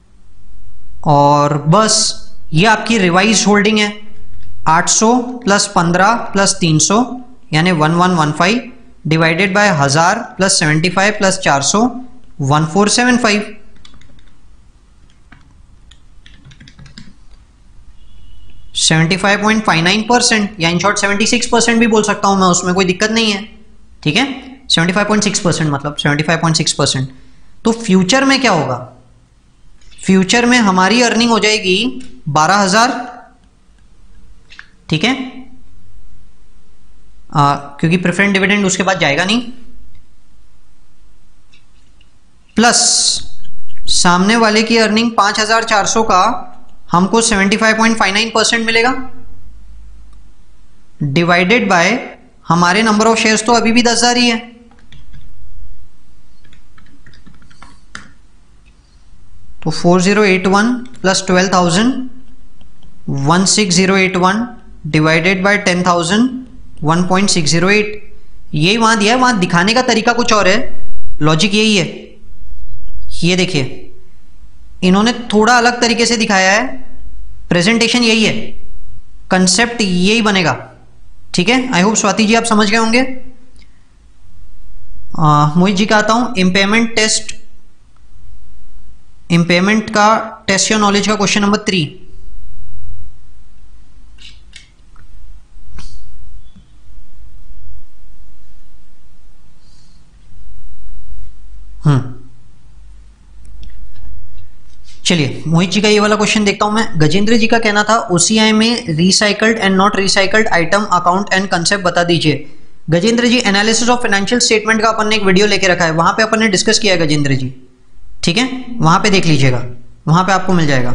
और बस ये आपकी रिवाइज होल्डिंग है, आठ सौ प्लस पंद्रह प्लस तीन सौ यानी one one one five divided by हजार प्लस सेवेंटी फाइव प्लस चार सौ one four seven five. Seventy five point five nine percent या in short seventy six percent भी बोल सकता हूं मैं, उसमें कोई दिक्कत नहीं है, ठीक है। Seventy five point six percent मतलब seventy five point six percent. तो फ्यूचर में क्या होगा? फ्यूचर में हमारी अर्निंग हो जाएगी बारह हजार, ठीक है, आ, क्योंकि प्रेफरेंस डिविडेंड उसके बाद जाएगा नहीं, प्लस सामने वाले की अर्निंग पांच हजार चार सौ का हमको seventy five point five nine percent मिलेगा, डिवाइडेड बाय हमारे नंबर ऑफ शेयर्स तो अभी भी दस हजार ही है, तो four zero eight one plus twelve thousand one six zero eight one divided by ten thousand one point six zero eight. यही वहां दिया है, वहां दिखाने का तरीका कुछ और है, लॉजिक यही है। ये देखिए इन्होंने थोड़ा अलग तरीके से दिखाया है, प्रेजेंटेशन यही है, कंसेप्ट यही बनेगा, ठीक है। आई होप स्वाति जी आप समझ गए होंगे। मोहित जी का आता हूं, इम्पेयरमेंट टेस्ट, इम्पेयरमेंट का टेस्ट योर नॉलेज का क्वेश्चन नंबर थ्री। हम्म चलिए मोहित जी का ये वाला क्वेश्चन देखता हूं मैं। गजेंद्र जी का कहना था ओसीआई में recycled and not recycled item account and concept बता दीजिए। Gajendra ji analysis of financial statement का अपन ने एक वीडियो लेके रखा है, वहां पे अपन ने डिस्कस किया है गजेंद्र जी, ठीक है, वहां पे देख लीजिएगा, वहां पे आपको मिल जाएगा।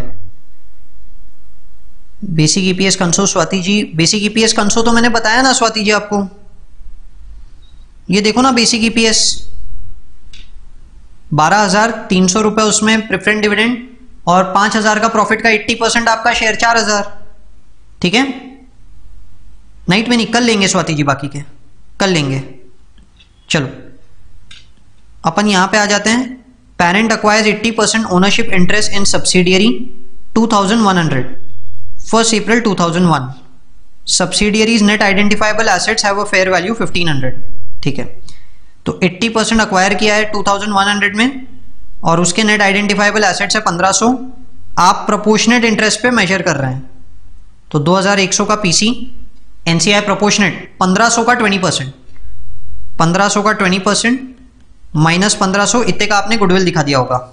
बेसिक ईपीएस कंसो स्वाति जी, बेसिक ईपीएस कंसो तो मैंने बताया ना स्वाति जी आपको, ये देखो ना बेसिक ईपीएस बारह हजार तीन सौ रुपए उसमें प्रेफरेंस डिविडेंड, और पांच हजार का प्रॉफिट का अस्सी परसेंट आपका शेयर चार हजार। ठीक है, नाइट में नहीं, कल लेंगे स्वाति जी, बाकी के कल लेंगे। चलो अपन यहां पे आ जाते हैं। पेरेंट अक्वायर्स अस्सी percent ownership interest in subsidiary two thousand one hundred, first April two thousand one. Subsidiaries net identifiable assets have a fair value fifteen hundred. ठीक है, तो अस्सी परसेंट अक्वायर किया है टू थाउजेंड वन हंड्रेड में, और उसके नेट आइडेंटिफाइबल एसेट्स है पंद्रह सौ। आप प्रोपोर्शनेट इंटरेस्ट पे मेजर कर रहे हैं, तो दो हजार एक सौ का पीसी, एनसीआई प्रोपोर्शनेट पंद्रह सौ का ट्वेंटी परसेंट, पंद्रह सौ का ट्वेंटी परसेंट माइनस पंद्रह सौ, इतने का आपने गुडविल दिखा दिया होगा।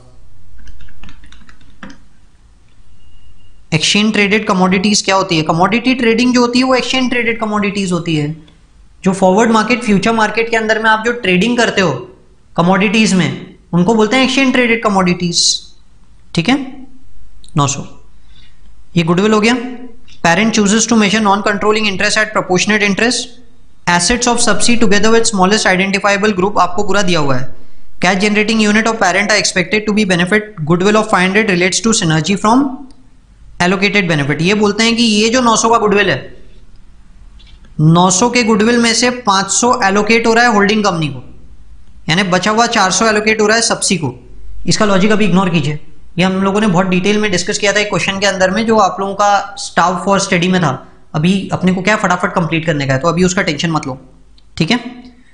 एक्सचेंज ट्रेडेड कमोडिटीज क्या होती है? कमोडिटी ट्रेडिंग जो होती है वो एक्सचेंज ट्रेडेड कमोडिटीज होती है। जो फॉरवर्ड मार्केट, फ्यूचर मार्केट के अंदर में आप जो ट्रेडिंग करते हो कमोडिटीज में, उनको बोलते हैं एक्सचेंज ट्रेडेड कमोडिटीज। ठीक है, नौ सौ। ये गुडविल हो गया। Parent chooses to measure non controlling interest at proportionate interest, assets of subsidy together with smallest identifiable group, आपको पूरा दिया हुआ है। Cash generating unit of parent are expected to be benefit, goodwill of five hundred relates to synergy from allocated benefit. ये बोलते हैं कि ये जो नौ सौ का गुडविल है, नौ सौ के गुडविल में से पाँच सौ एलोकेट हो रहा है होल्डिंग कंपनी को, यानी बचा हुआ चार सौ एलोकेट हो रहा है सब्सिडी को। इसका लॉजिक अभी इग्नोर कीजिए, ये हम लोगों ने बहुत डिटेल में डिस्कस किया था एक क्वेश्चन के अंदर में, जो आप लोगों का स्टाफ फॉर स्टडी में था। अभी अपने को क्या फटाफट कंप्लीट करने का है, तो अभी उसका टेंशन मत लो। ठीक है,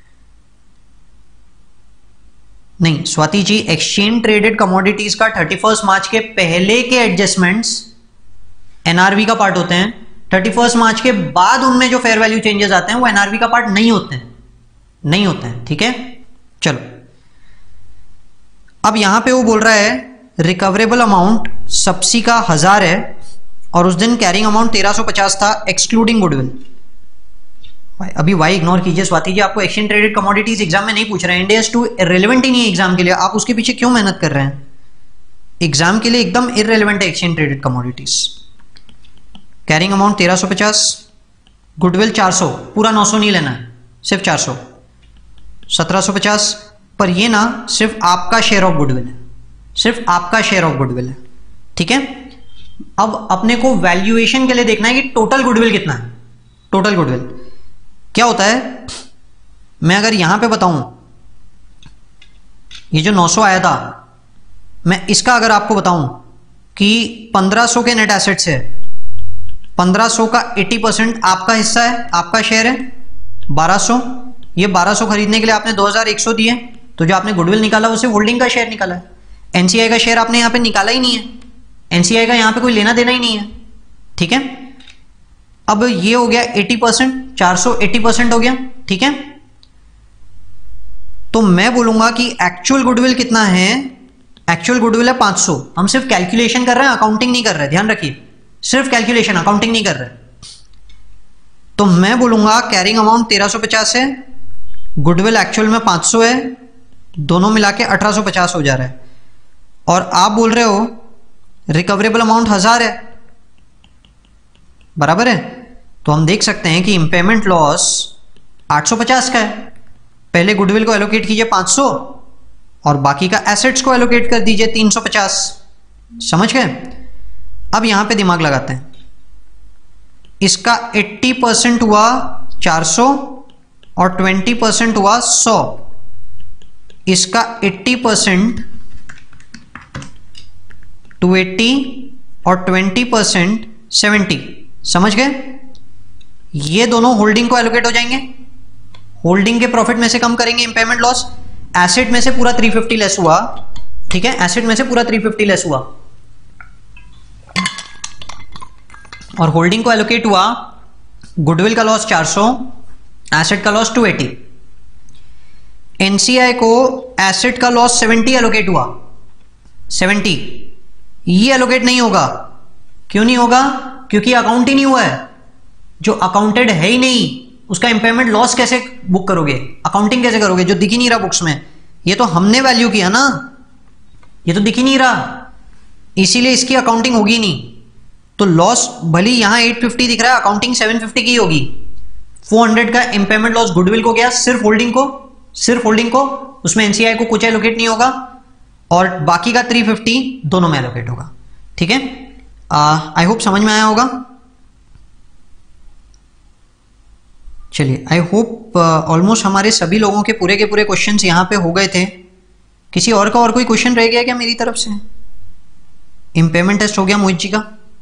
नहीं Swati ji, exchange traded commodities का थर्टी फर्स्ट मार्च के पहले के एडजस्टमेंट्स एनआरवी का पार्ट होते हैं। थर्टी फर्स्ट मार्च के बाद उनमें जो फेयर वैल्यू चेंजेस आते हैं वो एनआरवी का पार्ट नहीं होते हैं, नहीं होते हैं। ठीक है, चलो अब यहां पे वो बोल रहा है रिकवरेबल अमाउंट सब्सिडी का हजार है, और उस दिन कैरिंग अमाउंट तेरह सौ पचास था एक्सक्लूडिंग गुडविल। अभी वाई इग्नोर कीजिए स्वाति जी, आपको एक्सचेंज ट्रेडेड कमोडिटीज एग्जाम में नहीं पूछ रहे हैं, इंडेस टू इररिलेवेंट ही नहीं है एग्जाम के लिए, आप उसके पीछे क्यों मेहनत कर रहे हैं? एग्जाम के लिए एकदम इररिलेवेंट है exchange traded commodities. Carrying amount तेरह सौ पचास, गुडविल चार सौ, पूरा नौ सौ नहीं लेना है, सिर्फ चार सौ, सत्रह सौ पचास। पर ये ना सिर्फ आपका शेयर ऑफ गुडविल है, सिर्फ आपका शेयर ऑफ गुडविल है। ठीक है, अब अपने को वैल्यूएशन के लिए देखना है कि टोटल गुडविल कितना है। टोटल गुडविल क्या होता है, मैं अगर यहां पे बताऊं ये जो नौ सौ आया था, मैं इसका अगर आपको बताऊं कि पंद्रह सौ के नेट एसेट्स है, पंद्रह सौ का अस्सी परसेंट आपका हिस्सा है, आपका शेयर है बारह सौ। ये बारह सौ खरीदने के लिए आपने दो हजार एक सौ दिए, तो जो आपने गुडविल निकाला उसे होल्डिंग का शेयर निकाला है। एनसीआई का शेयर आपने यहां पे निकाला ही नहीं है, एनसीआई का यहां पे कोई लेना देना ही नहीं है। ठीक है, अब ये हो गया अस्सी परसेंट, चार सौ अस्सी परसेंट हो गया। ठीक है, तो मैं बोलूंगा कि एक्चुअल गुडविल कितना है, एक्चुअल गुडविल है पांच सौ। हम सिर्फ कैलकुलेशन कर रहे हैं, अकाउंटिंग नहीं कर रहे, ध्यान रखिए, सिर्फ कैलकुलेशन, अकाउंटिंग नहीं कर रहे। तो मैं बोलूंगा कैरिंग अमाउंट तेरह सौ पचास है, गुडविल एक्चुअल में पांच सौ है, दोनों मिला के अठारह सौ पचास हो जा रहा है, और आप बोल रहे हो रिकवरेबल अमाउंट हजार है, बराबर है। तो हम देख सकते हैं कि इंपेयरमेंट लॉस आठ सौ पचास का है। पहले गुडविल को एलोकेट कीजिए पांच सौ, और बाकी का एसेट्स को एलोकेट कर दीजिए तीन सौ पचास। समझ गए? अब यहां पे दिमाग लगाते हैं, इसका अस्सी परसेंट हुआ चार सौ और बीस परसेंट हुआ सौ, इसका अस्सी परसेंट टू एटी और बीस परसेंट सेवेंटी। समझ गए? ये दोनों होल्डिंग को एलोकेट हो जाएंगे, होल्डिंग के प्रॉफिट में से कम करेंगे इंपेयरमेंट लॉस, एसेट में से पूरा तीन सौ पचास लेस हुआ। ठीक है, एसेट में से पूरा तीन सौ पचास लेस हुआ, और होल्डिंग को एलोकेट हुआ गुडविल का लॉस चार सौ, एसेट का लॉस दो सौ अस्सी। एनसीआई को एसेट का लॉस सत्तर एलोकेट हुआ, सत्तर। ये एलोकेट नहीं होगा, क्यों नहीं होगा? क्योंकि अकाउंट ही नहीं हुआ है, जो अकाउंटेड है ही नहीं उसका इंपेयरमेंट लॉस कैसे बुक करोगे, अकाउंटिंग कैसे करोगे, जो दिख ही नहीं रहा बुक्स में। ये तो हमने वैल्यू किया ना, ये तो दिख ही नहीं रहा, इसीलिए इसकी अकाउंटिंग होगी नहीं। तो लॉस भले यहां आठ सौ पचास दिख रहा है, अकाउंटिंग सात सौ पचास की होगी। चार सौ का इंपेयरमेंट लॉस गुडविल को गया, सिर्फ होल्डिंग को, सिर्फ होल्डिंग को, उसमें एनसीआई को कुछ एलोकेट नहीं होगा। और बाकी का थ्री फिफ्टी दोनों में एलोकेट होगा। ठीक है, आई होप समझ में आया होगा। चलिए, आई होप ऑलमोस्ट हमारे सभी लोगों के पूरे के पूरे क्वेश्चंस यहाँ पे हो गए थे। किसी और का और कोई क्वेश्चन रह गया क्या मेरी तरफ से? इम्पेयरमेंट टेस्ट हो गया मोहित जी का।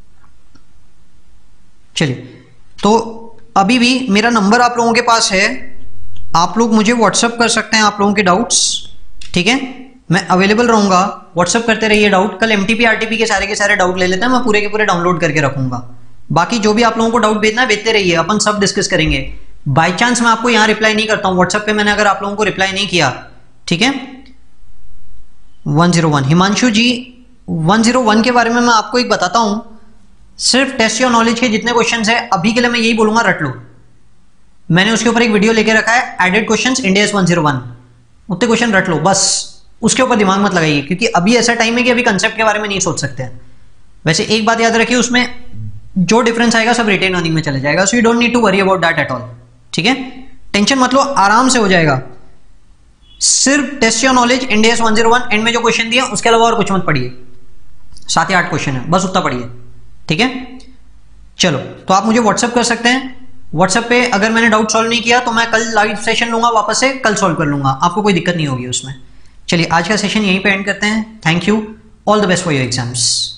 चलिए, तो अभी भी मेरा नंबर आप लोगों के पास है, आप लोग मुझे व्हाट्सअप कर सकते हैं आप लोगों के डाउट्स। ठीक है, मैं अवेलेबल रहूंगा, व्हाट्सअप करते रहिए डाउट। कल एमटीपी आरटीपी के सारे के सारे डाउट ले लेते हैं, मैं पूरे के पूरे डाउनलोड करके रखूंगा। बाकी जो भी आप लोगों को डाउट भेजना है भेजते रहिए, अपन सब डिस्कस करेंगे। बाई चांस मैं आपको यहाँ रिप्लाई नहीं करता हूँ, व्हाट्सएप पे मैंने अगर आप लोगों को रिप्लाई नहीं किया, ठीक है। One zero one Himanshu ji, one zero one के बारे में मैं आपको एक बताता हूं। सिर्फ टेस्ट योर नॉलेज के जितने क्वेश्चंस है अभी के लिए मैं यही बोलूंगा, रट लो। मैंने उसके ऊपर एक वीडियो लेके रखा है, added questions India one zero one, उतने क्वेश्चन रट लो बस, उसके ऊपर दिमाग मत लगाइए, क्योंकि अभी ऐसा टाइम है कि अभी कंसेप्ट के बारे में नहीं सोच सकते हैं। वैसे एक बात याद रखिए, उसमें जो डिफरेंस आएगा सब रिटेन अर्निंग में चले जाएगा, so you don't need to worry about that at all. ठीक है, टेंशन मत लो, आराम से हो जाएगा। सिर्फ test your knowledge India one zero one and में जो क्वेश्चन दिया उसके अलावा और कुछ मत पढ़िए, सात या आठ क्वेश्चन है बस, उतना पढ़िए। ठीक है, चलो, तो आप मुझे व्हाट्सएप कर सकते हैं। व्हाट्सएप पे अगर मैंने डाउट सॉल्व नहीं किया तो मैं कल लाइव सेशन लूंगा, वापस से कल सॉल्व कर लूंगा, आपको कोई दिक्कत नहीं होगी उसमें। चलिए, आज का सेशन यहीं पे एंड करते हैं। Thank you, all the best for your exams.